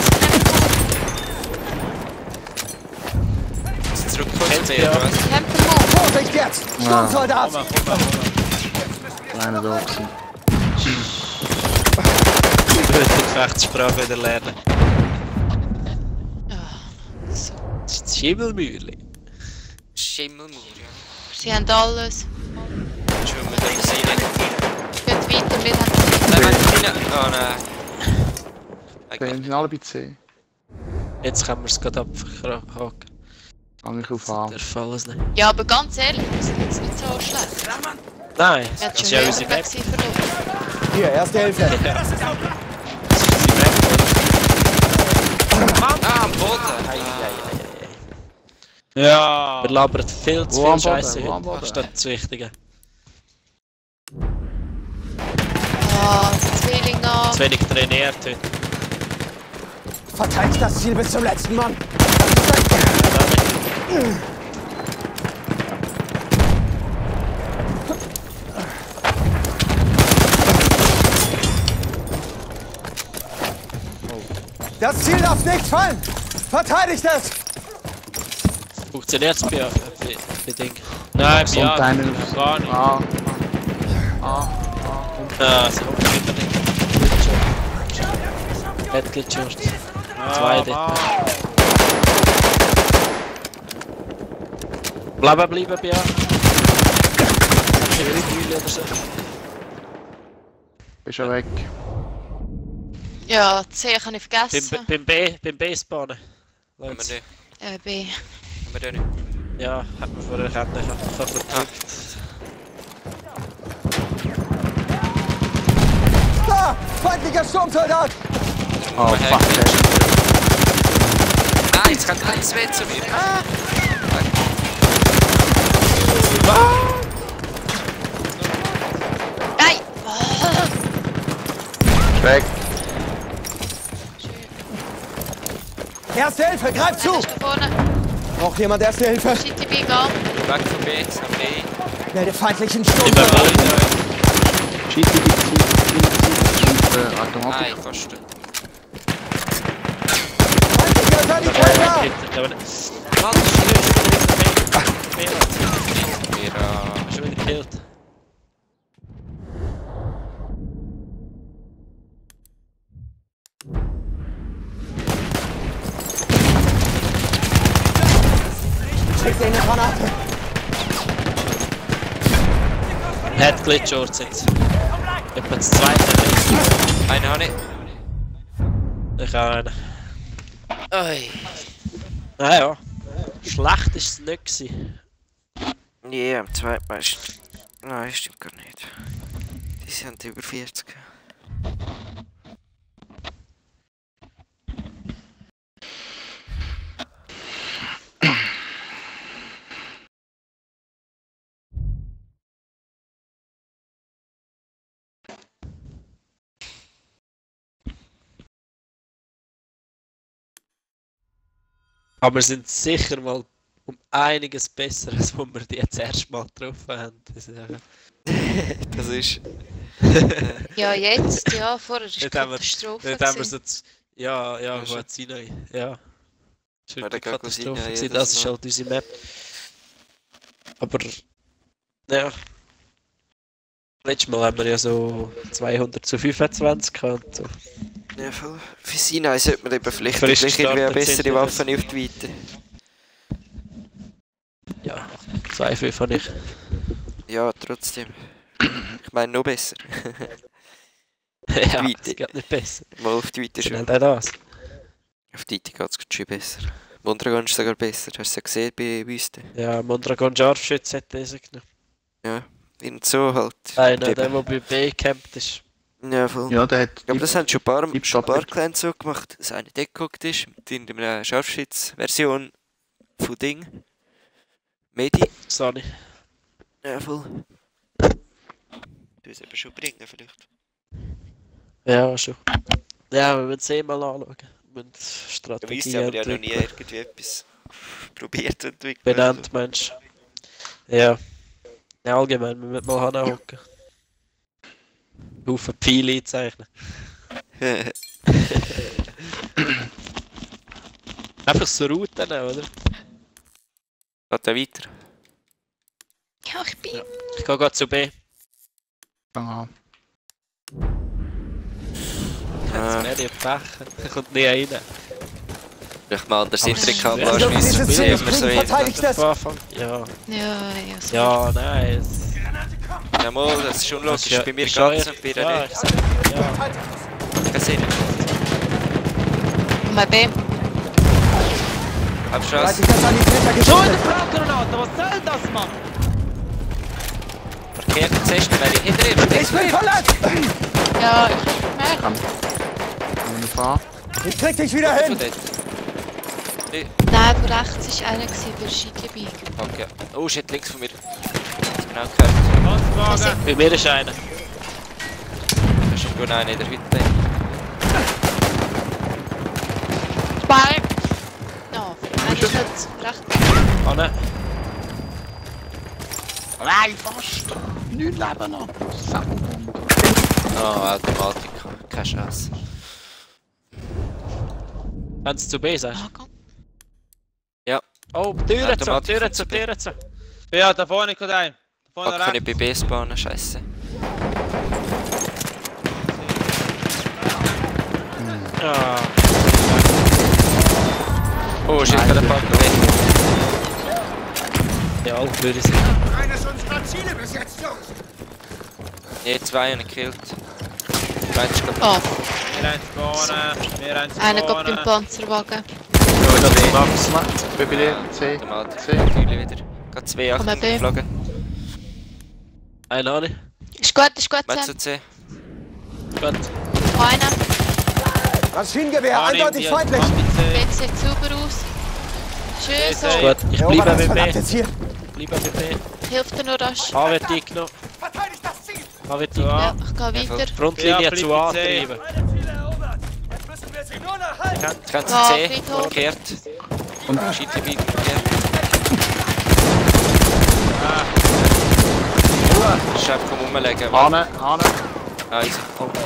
Jetzt zurückkommen zu mir, oder was? Tempelmove. Vorsicht jetzt. Sturmsoldat. Komm mal, komm mal, komm Kleiner Doxen. Ich will die Gefechtssprache wieder lernen. Ah, so. Das ist das Schimmelmühle. Schimmelmauer, ja. Sie haben alles. Schwimmen wir da rein. Geht weiter, wir haben Nein, nein, nein. Oh nein. Wir Okay. sind alle bei C. Jetzt können wir es gerade abhaken. Hang ich auf A. Der Fall ist nicht. Ja, aber ganz ehrlich, das ist jetzt nicht so schlecht. Nein, Er das hat ist schon ja wieder unsere Map. Plexi verloren. Hier, erste Hilfe. Das ist unsere Map. Ah, am Boden. Ja. Wir labern viel zu Wo am viel Boden? Scheiße Wo am heute, Boden? statt das Wichtige. Ah, Zwilling noch. Zu wenig trainiert heute. Verteidigt das Ziel bis zum letzten Mann. Das Ziel darf nicht fallen. Verteidigt es. Funktioniert es bei, bei, bei Ding? Nein, Kommt ja. einer Gar auf nicht. A. A. Ah, sie kommt wieder nicht. Hat gejust. Zwei dort. Ah, Bleiben bleiben bei A. Mühle oder so. Ist er weg. Ja, C kann ich Beim, vergessen. beim B, beim B spawnen. Haben wir Leute. nicht. Äh, B. Haben wir da nicht. Ja, hat man vorher erkannt. Ich hab ich hab verdrückt. Da! Feindlicher Sturmsoldat! Oh Mal fuck, herkriegen. ey. Ah, jetzt kommt eins mehr zu mir. Ah. Nein! Ah, Ist weg. Erste Hilfe, greif zu! einer ist da vorne. Braucht jemand Erste Hilfe? City B, geh. Weg von B, jetzt nach B. Melde feindlichen Über Sturmsoldat! B. Schieße die Schieße, Nein, Automatik. fast. Feindlicher Sanitäter! Aber nicht. Mann, das ist schon wieder mehr. Mira. Schon wieder gekillt. Schickt dir eine Granate! Hat Glitch-Shorts jetzt. Etwa das zweite. Einen habe ich. Ich habe einen. Ui. Naja. Schlecht war es nicht gewesen. Ja, am zweitmeisten. Nein, stimmt gar nicht. Die sind über vierzig. Aber wir sind sicher mal um einiges besser, als wo wir die jetzt erst mal getroffen haben. Das ist, äh, Das ist. Ja, jetzt, ja, vorher war es Dort haben wir- Katastrophe. dort haben wir gewesen. so z- ja, ja, Ja, schon. gut, Sinai. Ja. Das Ja, war der eine Katastrophe. Gagosina, gewesen, jedes Das ist Mal. halt unsere Map. Aber. Ja. Letztes Mal haben wir ja so zweihundert zu fünfundzwanzig gehabt. So. Ja, voll. Für Sinai sollte man eben vielleicht Frisch gleich irgendwie eine gestartet sind bessere wir Waffen auf die Weite. Ja, zwei Komma fünf habe ich. Ja, trotzdem. Ich meine, noch besser. Ja, Weite. es geht nicht besser. Mal auf die Weite Schnell schon. auch das. Auf die Weite geht es schon besser. Mondragon ist sogar besser. Hast du ja gesehen bei Wüste? Ja, Mondragon Scharfschütze hat diese genommen. Ja. Und so halt. Nein, nein, Eben. der, der bei B gecampt ist. Ja, voll. Ja, der hat. Aber das haben schon ein paar, Tipp- schon ein paar Tipp- Clans so gemacht, dass einer dort gehockt ist, mit einer Scharfschütz-Version von Ding. Medi. Sonny. Ja, voll. Du es eben schon bringen, vielleicht. Ja, schon. Ja, wir müssen es eh mal anschauen. Wir müssen Du weißt Strategie ja, aber ja noch nie entwickeln. irgendwie etwas probiert zu entwickeln. Benannt, Mensch. Ja. Ja, allgemein, wir müssen mal hinhocken. Haufen Pfeile einzeichnen. Einfach so Routen, oder? Geht er weiter? Ja, ich bin. Ich gehe gerade zu B. Fang an. Ah, Jetzt werde ich Pech. Er kommt nie rein. vielleicht mal anders hinter den Kabel Ja, Wir dürfen anschliessen, dieses sehen, Ziel ob wir nicht so kriegen, hin. verteidigt es! Anfang. Ja. Ja, ja, so. Ja, nein. Es Ja, mal, das ist unlogisch. das ist ja- Bei mir ist ganz ja- und bei Ja, ihr ich nicht. sag, ja. Kein Sinn. Und bei B. Hab Chance. Feindlicher Sanitäter geschützt! Blauggranate, was soll das, Mann? Verkehrt jetzt erst, weil ich hinter ihm Ich bin verletzt! Ja, ich merke. Kann. Kann ich fahren? Ich krieg dich wieder von hin! dort. Nein, von rechts war einer, gewesen, der Scheidlebeig. Okay. Oh, shit, links von mir. Genau gehört. Panzerwagen! Bei mir ist einer. Da ist schon gut einer in der Hütte. Zwei. No, einer ist jetzt rechts. Anne. Nein, fast! Neun Leben noch! Sauhund! Oh, Automatik. Keine Chance. Wenn es zu B sagst. Ah, komm. Ja. Oh, Türen zu, Automatik Türen zu, zu B. Türen zu. Ja, da vorne kommt ein. Da vorne Fuck, kann ich rechts. bei B spawnen, scheiße. Ja. Oh, shit, Nein, kann der der- Pack weg. Ja, würde ich sagen. Eines unserer Ziele bis jetzt, Jungs! Ne, zwei haben gekillt. Zweiter ist glaub Oh, Wir eins vorne, wir eins einer geht beim vorne. Panzerwagen. ich. Noch B. Max, Max, B B D, C. Automatik. C. Natürlich wieder. Gerade zwei Komm, Achtung B. geflogen. Eine Anne. Ist gut, ist gut, Mal Sam. zu C. Gut. Einer. Maschinengewehr, Anne, eindeutig die- feindlich! B sieht sauber aus. Schön Ist so. gut. Ich Erober bleibe das bei verdammte B. Ziel! Bleibe bei B. Hilft dir nur rasch. A wird eingenommen. Verteidigt das Ziel! A wird Ja. eingenommen. Ja, ich gehe weiter. Frontlinie Ja, zu bleib A bei C. treiben. Beide Ziele erobert! Jetzt müssen wir sie nur noch halten! Das ganze Ja, C. Friedhof. Verkehrt. Und Scheiterbeig verkehrt. Schreib, komm rumlegen. Ahne, Ahne. Ah, easy.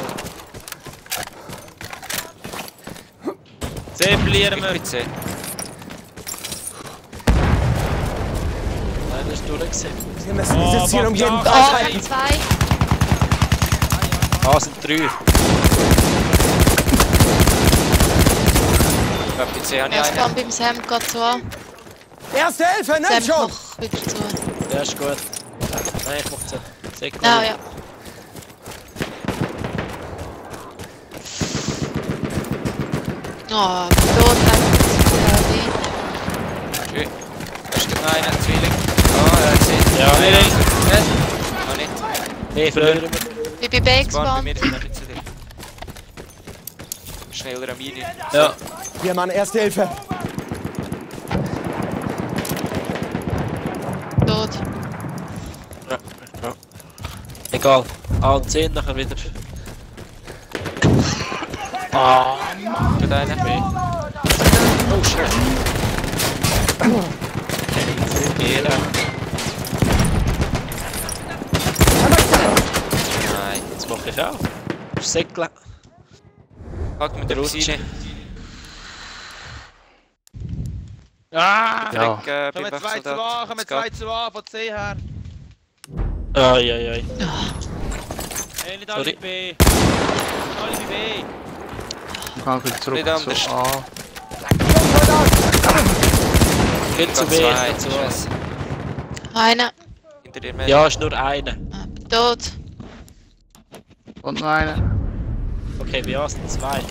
C verlieren Ich wir. bin C. Einer ist durchgesehen. Wir müssen Oh, dieses Ziel um jeden Bock, Preis Oh, halten. zwei. Ah, sind drei. Ich glaube, bei C habe ich Ja, es einen. kam beim Sam gerade zu an. Erste Hilfe, nimm Sam schon! noch wieder zu. Der ist gut. Nein, ich mach Z. Sekunden. Ah, ja. Oh, Pilot hat Schön. Da ist noch einer, Zwilling. Oh, er hat C. Ja, Nein, nicht. nein. Noch nicht. Nee, verlieren wir. Ich bin bei Spawn bei gespannt. mir ist noch nicht zu dir. Schneller am Mini. Ja. Hier, Mann, erste Hilfe. Tot. Ja, ja. Egal. A und zehn nachher wieder. Gut einer. Oh shit. Jeder. Nein. Jetzt mach ich auch. Säckle. Pack mit der Rosine. Ah! Ja. Weg, äh, Kommen beim wir zwei zu Wachsoldat. A, kommen wir zwei zu A von C her. Ai, ai, ai. Hey, nicht alle Sorry. B. Nicht alle B. Ich gehe wieder zurück Nicht anders. zu A. Viel zu Zu wenig zwei. dazu. Scheiße. Einer. Hinter dir mehr. Ja, ist nur einer. Ah, tot. Und noch einer. Okay, wir sind zwei.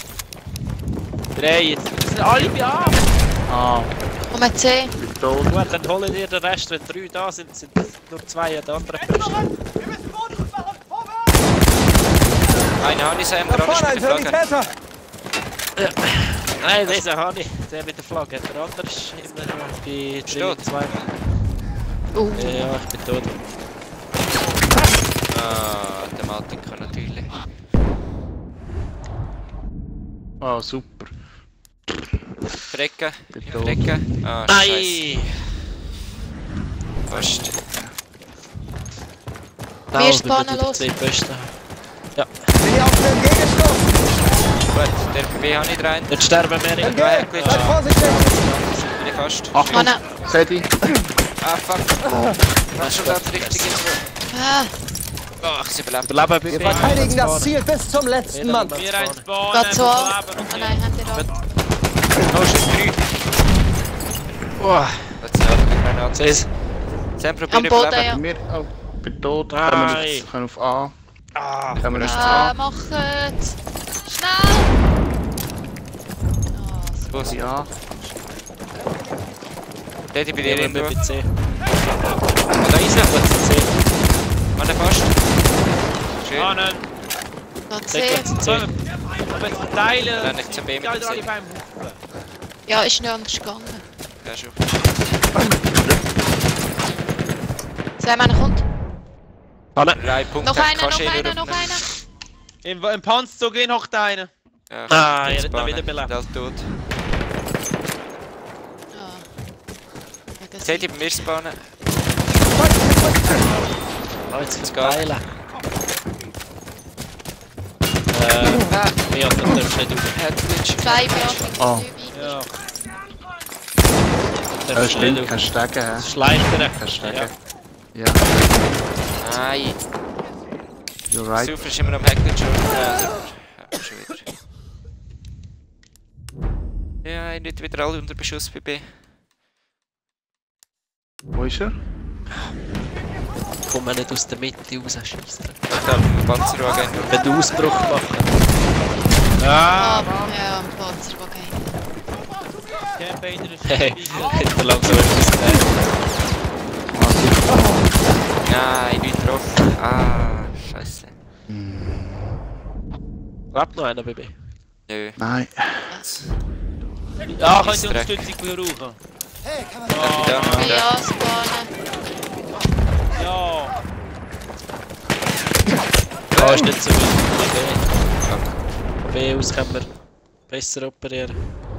Drei jetzt. Das sind alle bei A. Ah, Und mit C. ich bin tot. Gut, dann holen wir den Rest. Wenn drei da sind, sind nur zwei an der anderen Posten. Einen habe ich, Sam, Da gerade vorne, ein ist mit der Flagge. Sanitäter! Nein, diesen habe ich. Der mit der Flagge. Der andere ist immer noch bei tot? zwei. Uh. Ja, ich bin tot. Ah, Thematiker natürlich. Ah, super. Frecken. Bin tot. Frecken. Ah, scheiße. Nein! Fast. Wir spawnen los. Die Posten. Bin ich auf den Gegenstoß! Gut, der B habe ich rein. Jetzt sterben wir nicht. Entgegen! Seid vorsichtig! Bin ich fast. Achtung, Mann. Sedi. Ah, fuck. Wachsoldat richtig ins Rohr. Ah, Oh, ich überlebe. Überleben Wir verteidigen das Ziel bis zum letzten Mann! Wir ein Spawn. geht zu an. wir Ah bleiben. nein, hat er da. Oh, schon drei. Oh, Jetzt noch eine Granate. siehst Sam, Am probier Boden, überleben. ja. Wir, oh, ich bin tot. Nein. Können wir jetzt können auf A. Ah, Können wir jetzt zu Ah, A. machet! Schnell! Ah, so. Wo sind Ja. der? Die bei dir wir irgendwo. mit C. Ah, da ist er. C. Ah, der fast. Schön. Ah, nein. Da C. Säckle C. Sollen wir wir verteilen? Dann nicht zum B mit Ja, dem alle C. beim Haufen. Ja, ist nicht anders gegangen. Ja, schon. Sam, einer kommt. Hanne. Drei Punkte. Noch einer, Kannst noch du eh einer, nur noch öffnen. Im, einer. im Panzer gehen hockt einer. Ja, Ah, kommt er ins hat noch Bahnen. wieder belebt. Der ist tot. Ah. Wegen Seht sie. ihr bei mir spawnen? Ah, jetzt Let's verteilen. Äh, Ah, wir haben das nicht auf. Headglitch. Zwei Beatmungen, Ah. nicht weit. Ja. Ja, Das stimmt, kein Stegen, hä? Schleichern. Kein Stegen. Ja. Ja, Nein. you're right. Super ist immer am Headglitch. Ja, super. Ja, schon wieder. Ja, ich nicht wieder alle unter Beschuss bei B. Wo ist er? Kommen wir nicht aus der Mitte raus, scheisse. Da haben wir Panzerwagen. Wenn du Ausbruch machen. Ah, Ah, ja, am Panzerwagen. Campaigner ist Hey, hinter langsam etwas gelernt. Ah, super. Nein, nicht getroffen. Ah, scheiße. Lebt noch einer bei B? Nö. Nein. Ja, könnt Ist ihr Dreck. Unterstützung brauchen? Da, da. Ja, spawnen. Ja. Ah, ist nicht so gut. B. B aus können wir besser operieren.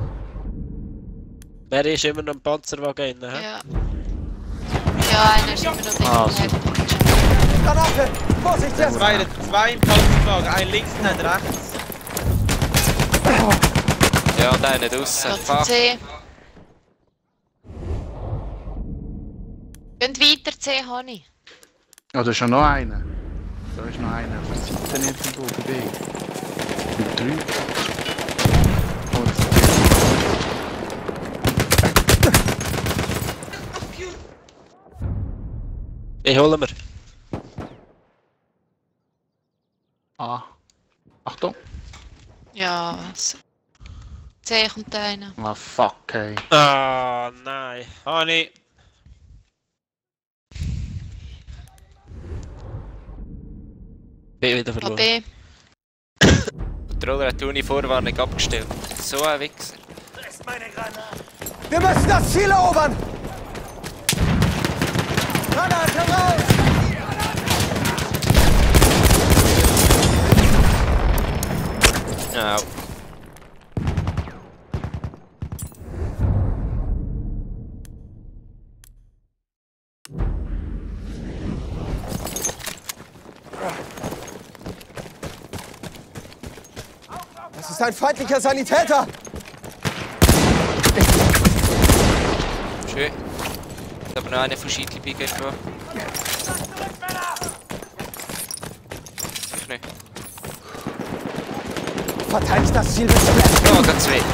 Wer ist immer noch im Panzerwagen drin, hä? Ja. Ja, einer ist immer noch drin. Ah, Der super. hat- Granate! Vorsicht jetzt! Zwei, zwei im Panzerwagen, ein links und ein rechts. Ja, und einer draussen. Fuck. C. Geht weiter, C, Hani. Oh, da ist ja noch einer. Da ist noch einer. Auf der Seite irgendwo bei B. Mit drei. Oh, das ist Ich hole mir. Ah. Achtung. Ja, was? C kommt einer. Ah, fuck, ey. Ah, nein. Hani. B wieder A verloren. B. Der Controller hat die Univorwarnung abgestellt. So ein Wichser. Ist meine Granate. Wir müssen das Ziel erobern! Granate raus! Au. Das ist ein feindlicher Sanitäter! Schön. Ich habe noch einen von Schiedli gehabt. Ich nicht. Verteidigt das Ziel bis zum letzten! Oh, ganz weh.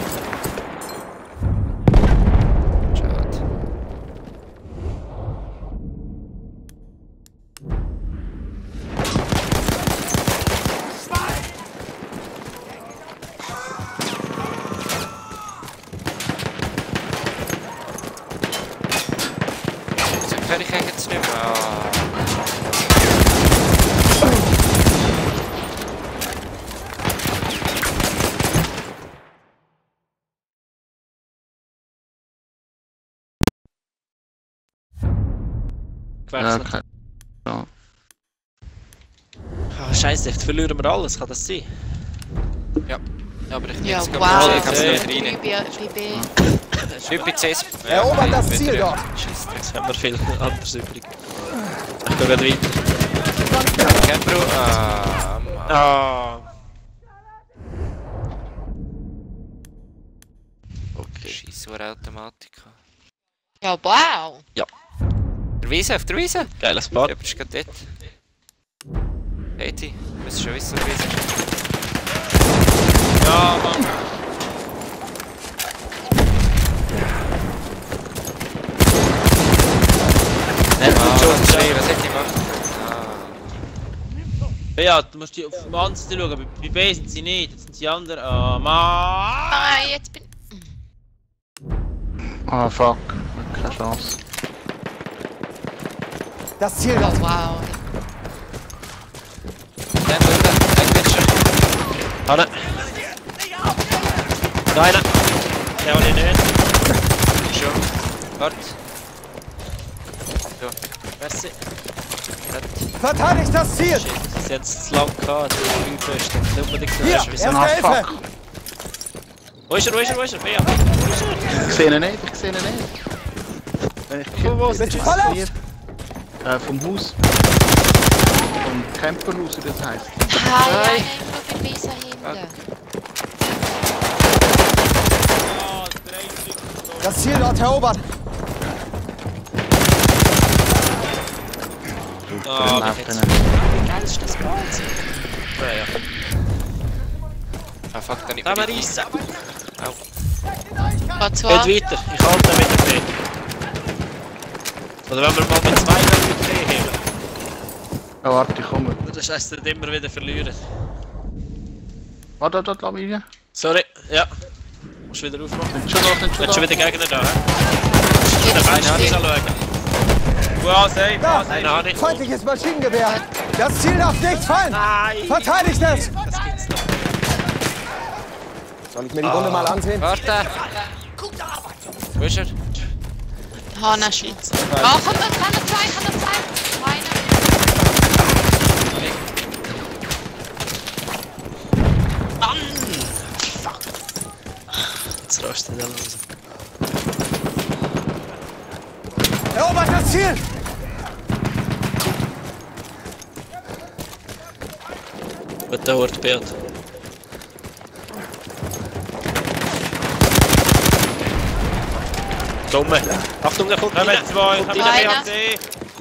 Schade. So kann ich eigentlich jetzt nicht mehr. Ah. Ja, Gewechselt. okay. Ja. Ah, Scheiße, jetzt verlieren wir alles, kann das sein? Ja, aber ich Ja, jetzt wow. ich kann es Okay. nicht Drei rein. bei B. Nicht bei C S. Erobern das Ziel dort! Jetzt haben wir viel anderes übrig. Ich gehe gerade weiter. Kein Bro. Ah, Mann. Ah. Scheiße, so eine Automatik. Ja, wow. Der Wiese, auf der Wiese! Geiles Spot. Jemand ist gerade dort. Katie, du musst schon wissen, wo der Wiese ist. Ja, Mann. Ah, was hat die gemacht? Ah. Ja, du musst die auf dem Monster schauen. Bei bei B sind sie nicht, jetzt sind sie andere. Ah, Mann! Nein, jetzt bin Ah, fuck. Keine Chance. Das Ziel Oh, dort! wow. Dann wird er, dann wird schon. Hanne. Da einer. Der hole ich nicht. Schon. Warte. So, Merci. Verteidigt das Ziel! Shit, sie haben es zu lang gehabt. Die Übelste. Nicht unbedingt Hier, der erste Ah, Hilfe! fuck. Wo ist er, wo ist er, wo ist er? Bea. Ich sehe ihn nicht, ich sehe ihn nicht. Wenn ich Wo, wo Bist du ich verletzt? hier, äh, vom Haus. Vom Camperhaus, wie das heisst. Hi, einer irgendwo bei Wiese hinten. Das Ziel dort erobern! Ah, Dann wie läuft geht's? er nicht. Wie geil ist das Wahnsinn? Ja, ja. Ah, fuck, dann nicht Da mehr. mal reissen. Geht zu Geht an. weiter, ich halte mit der B. Oder wenn wir mal mit zwei mit B heben. Oh, warte, ich komme. Das heisst, nicht immer wieder verlieren. Warte, warte, warte, lass mich rein. Sorry, ja. Musst wieder aufmachen. Sind schon da, sind schon Jetzt schon da. wieder Gegner da, hä? Der Bein habe ich anschauen. Wow, safe, Da! wow, safe. Einen habe ich. Feindliches Maschinengewehr! Das Ziel darf nicht fallen! Nein! Verteidigt es! Das gibt's doch. Soll ich mir die Runde mal ansehen? Warte! Wo ist er? Hanna Schweiz. Oh, komm, da kann er zwei, kann er zwei. Einer. Mann! Fuck! Jetzt rastet er los. Erobert das Ziel! Mit der Ortbild. Dumme! Achtung, da kommt Kommen rein! zwei, Kommt kommen rein! Einer. B C.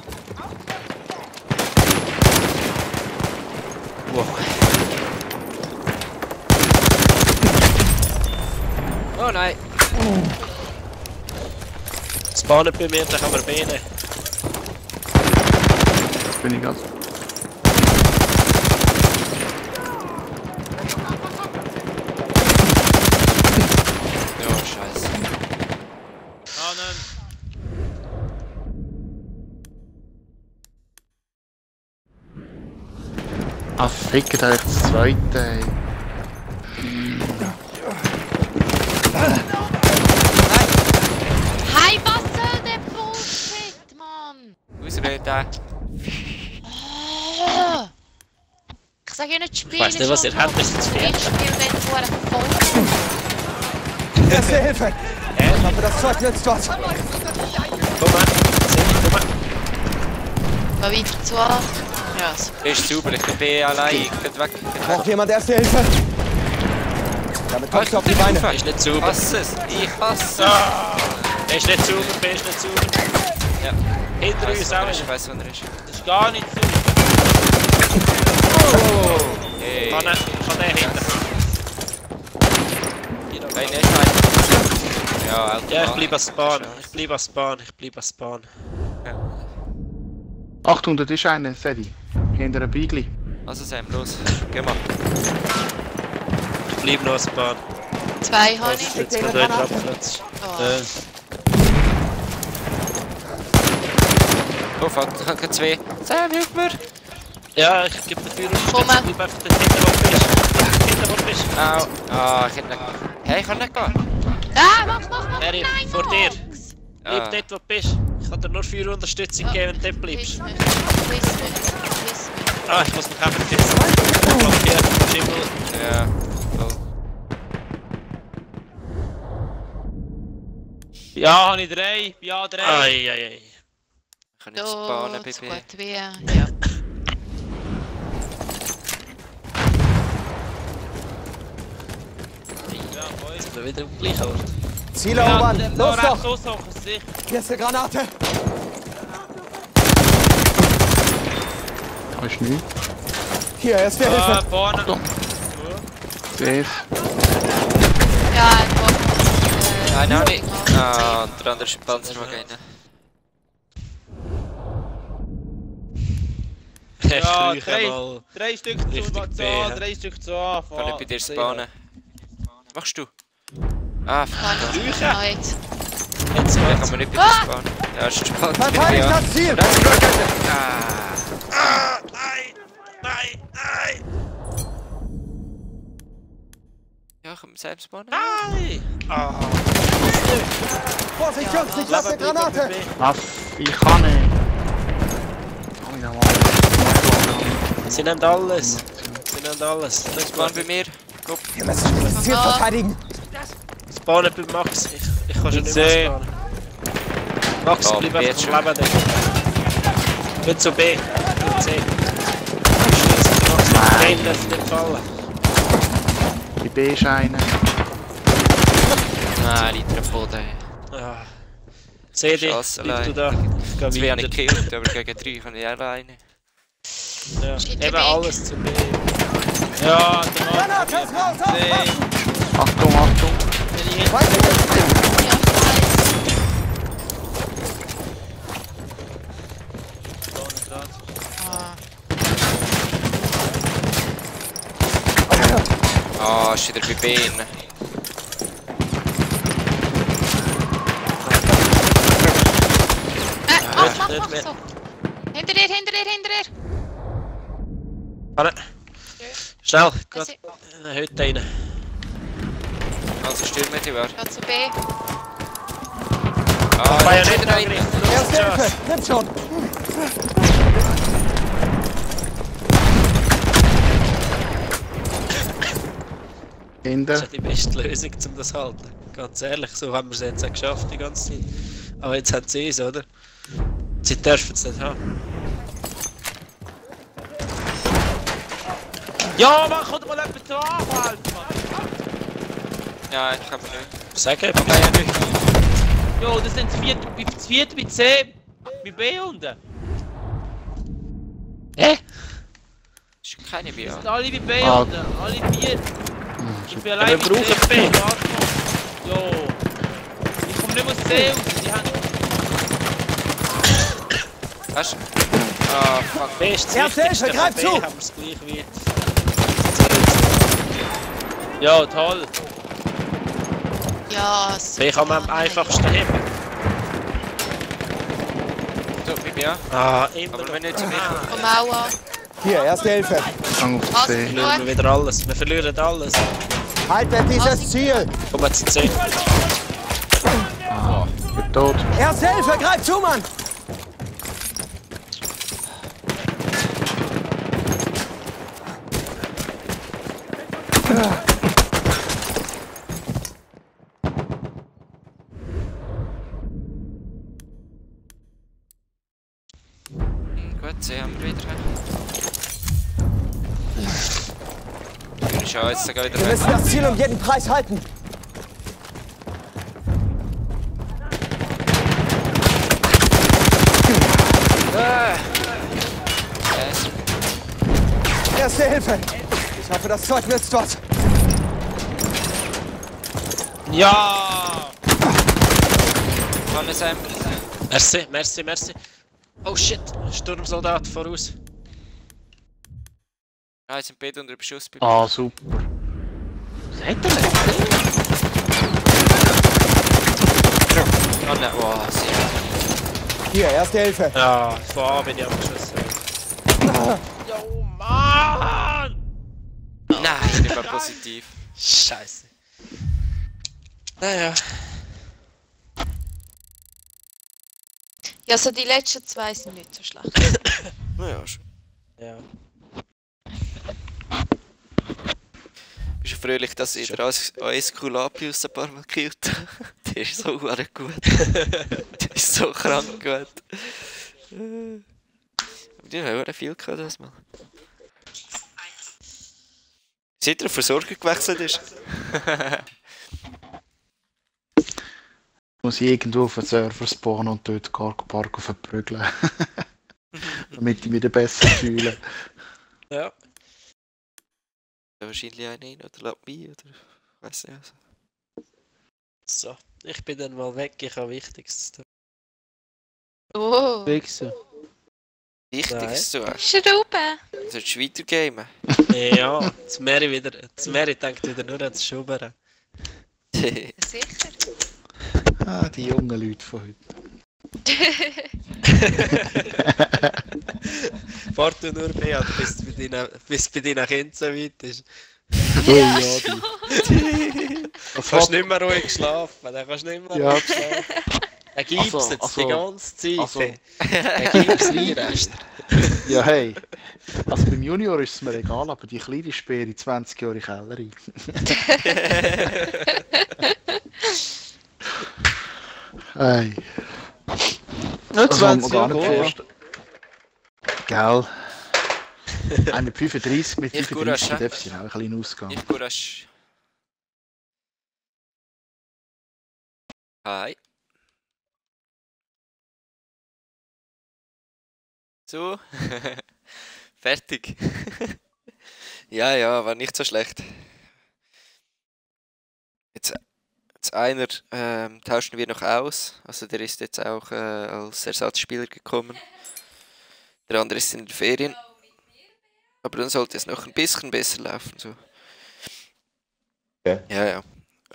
Wow. Oh nein! Spawnen bei mir, dann kann man Beine. Jetzt bin ich ganz. Ja, scheiße. Ahnen. Ah, fickt euch das zweite, ey. Hey, was soll der Bullshit, Mann? Ausreden. Oh. Ich sag ja nicht spielen. Ich weiss nicht, was ihr habt, das ist zu viel. Ich spiele den vor voll. Erste Hilfe! Ich hoffe, das Zeug nützt was. Komm mal! Seh mich, komm mal! Mal weiter zu A. Ja, so. Ist sauber, ich bin B allein. Geht weg. Braucht jemand Erste Hilfe? Damit kommst du auf die Beine. Er ist nicht Ich sauber. hasse es. Ich hasse Er ist nicht sauber, B ist nicht sauber. es. Ja. Hinter Ich uns weiss, wo auch er ist. nicht. Ich weiss, wo er ist. Das ist gar nicht so. Hey. Kann er, kann er hinten. Nein, nicht rein. Ja, Auto. Ja, ich bleib als Spawn. Ich bleib als Spawn. Ich bleib als Spawn. Achtung, das ist einer, Sedi. Hinter einem Beigli. Also Sam, los. Geh mal. Ich bleib noch als Spawn. Zwei habe ich. Jetzt kommt er wieder abgeplatzt. Oh. Äh, Oh fuck, ich habe keine zwei. Sam, hilf mir! ja, ich geb dir Führung. Komm. Bleib einfach dort hinten, wo du bist. Hinten, wo du bist. Au. Ah, ich hätte nicht... Hey, ich kann nicht gehen. Ah, mach, mach, mach! Harry, Nein, vor dir. Max. Bleib Ah. dort, wo du bist. Ich kann dir nur Führunterstützung Oh. geben, wenn du dort bleibst. Piss mich, piss mich, piss mich. Ah, ich muss mich einfach pissen. Blockiert, Schimmel. Ja. Voll. Ja, habe ich drei. Ja, drei. Ai, ai, ai. Ich kann nicht So, spawnen, zu Baby. gut wie, ja. Ja, boys. Sind wir wieder am gleichen Ort? Ziele erobern. Ja, Los rechts doch! aussuchen, sicher. Hier ist eine Granate. Da ist nichts. Hier, Erste Ah, Hilfe. vorne. Safe. Ja, ein Bock. Nein, nein, nicht. Ah, und der andere ist im Panzerwagen rein. Ja, Ich drei, räuche mal. drei Stück zu, Richtig zu B, A, hä? drei Stück zu A. Kann ich bei dir spawnen? Machst du? Ah, fuck. Kann ich nicht. Jetzt Ja, kann geht's. man nicht bei dir spawnen. Ja, ist spannend. Verteidigt das Ziel! Ah, nein! Nein! Nein! Ja, kann man selbst spawnen? Nein! Ah! Vorsicht, Jungs, ich lasse eine Granate! Was? Ich kann nicht. Komm ich nochmal. Sie nehmen alles! Sie nehmen alles! Das Spawn bei mir. Wir müssen das Ziel verteidigen. Spawnen bei Max! Ich, ich kann schon nicht C. mehr spawnen. Max, Oh, bleib B einfach jetzt am Leben. Ding. Nicht zu B. Nicht C. Nein, darf nicht fallen. Die B ist einer. Ah, liegt am Boden. Ah. Seh dich, Chance bleib du allein. da. Ich Zwei geh habe ich weiter. gekillt, aber gegen drei kann ich alleine. Ja. Steht Eben der Weg. alles zu B. Ja, der Mann. Granate ist raus! Drei. Achtung, Achtung. Weiter geht's. Ja, weiß. Ah, ist wieder bei B. innen. Äh, mach, mach, nicht mach mehr. so. Hinter dir, hinter dir, hinter dir. Warte. Schnell, Das geht ist- in eine Hütte rein. Also stürmen die war. Geh zu B. Ah, War ja da nicht steht rein. angegriffen. Erste Los, Hilfe! Nimm schon! Hinter. Das ist ja die beste Lösung, um das zu halten. Ganz ehrlich, so haben wir es jetzt auch geschafft die ganze Zeit. Aber jetzt haben sie es, oder? Sie dürfen es nicht haben. Ja, man kommt mal jemand da anhalten, Mann! Ja, ich hab nicht. Sag eben. Nein, ja nicht. Jo, das sind das vierte, das vierte bei C. Bei B unten. Hä? Das ist keine B Die A. sind alle bei B Ah. unten. Alle vier. Ich bin wir allein bei brauchen C. B. Jo. Ich komme nicht aus C raus. Die haben... Hast du? Ah, fuck. B ist das Erste Hilfe, Wichtigste greif von B, zu! haben wir es gleich wie... Ja, toll. Ja, so. B kann man am einfachsten heben. So, bei B A. Ah, immer Aber noch. wenn nicht zu mir kommt. Komm auch an. Hier, erste Hilfe. Gang auf Also, C. Verlieren wir wieder alles. Wir verlieren alles. Haltet dieses Ziel. Kommen zu C. Ich bin tot. Erste Hilfe, greif zu, Mann. Hm, gut, C haben wir wieder. Ich schau jetzt sogar wieder Wir weg. müssen das Ziel um jeden Preis halten. Ah. Yes. Erste Hilfe. Ich hoffe, das Zeug nützt was. Ja! Kann es sein? Merci, merci, merci. Oh shit, Sturmsoldat voraus. Ah, jetzt sind beide unter Beschuss. bei- Ah, super. Was hat er denn? Oh nein, wow, sehr. Hier, erste Hilfe. Ja, von A bin ich abgeschossen. Jo, Mann! Nein, nicht mehr positiv. Scheiße. Naja. Ja, so die letzten zwei sind nicht so schlecht. Naja, schon. Ja. Bist du fröhlich, dass ich dir als Esculapius ein paar Mal gekillt habe? Der ist so verdammt gut. Der ist so krank gut. Aber die haben auch viel gehabt das Mal. Seit er auf Versorgung gewechselt ist. Muss ich irgendwo auf den Server spawnen und dort Cargo Park verprügeln. Damit ich mich besser fühle. Ja. Ja, wahrscheinlich einen oder lass mich oder ich weiß nicht. Also. So, ich bin dann mal weg, ich habe Wichtiges zu tun. Oh. Wichser. Wichtigste du hast. Schrauben. Du solltest weitergamen. Ja, das Mary wieder. Das Mary denkt wieder nur an das Schubern. Sicher. Ah, die jungen Leute von heute. Warte nur, Beat, bis es bei deinen, bis bei deinen Kindern so weit ist. Oh ja, die. Du kannst nicht mehr ruhig schlafen, dann kannst du nicht mehr Ja. ruhig schlafen. Er gibt es Also, jetzt also, die ganze Zeit. also. Er gibt es nie recht. Ja, hey. Also beim Junior ist es mir egal, aber die kleine Speere zwanzig Jahre Keller rein. Hey. Nicht Das kann man zwanzig gar Jahre nicht gut. vorstellen. Gell. Ein mit fünfunddreißig, mit Ich fünfunddreißig Courage, darf es ja auch ein kleiner Ausgang. Ich Courage. Hi. So. Fertig. Ja, ja, war nicht so schlecht. Jetzt, jetzt einer ähm, tauschen wir noch aus. Also der ist jetzt auch äh, als Ersatzspieler gekommen. Der andere ist in den Ferien. Aber dann sollte es noch ein bisschen besser laufen. So. Okay. Ja, ja.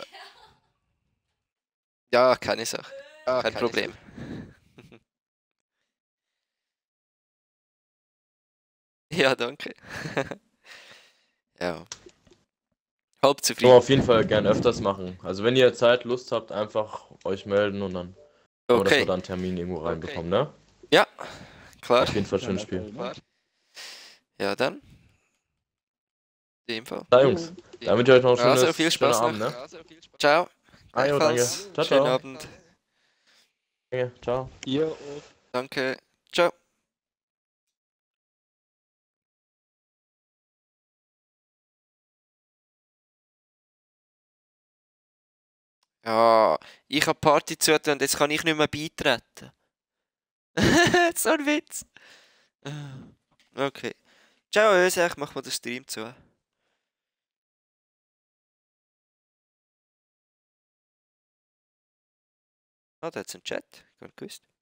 Ja, keine Sache. Ah, Kein keine Problem. Ja, danke. Ja. Halb Kann man zufrieden. auf jeden Fall gerne öfters machen. Also wenn ihr Zeit, Lust habt, einfach euch melden und dann oder dass wir Okay. dann einen Termin irgendwo reinbekommen, ne? Ja, klar. Auf jeden Fall schönes Spiel. Ja, dann. In dem Fall. Da Jungs, dann wünsche ich euch noch einen Also, schönes, viel schönen Spaß Abend, noch. ne? Ciao. Ah, jo, danke. Gleichfalls. Ciao, Schönen ciao. Abend. Danke, ciao. Ja. Danke. Ciao. Ja, ich habe Party zugetan und jetzt kann ich nicht mehr beitreten. So ein Witz. Okay. Ciao, Öse, ich mach mal den Stream zu. Ah, da hat's einen Chat. Ich hab gewusst.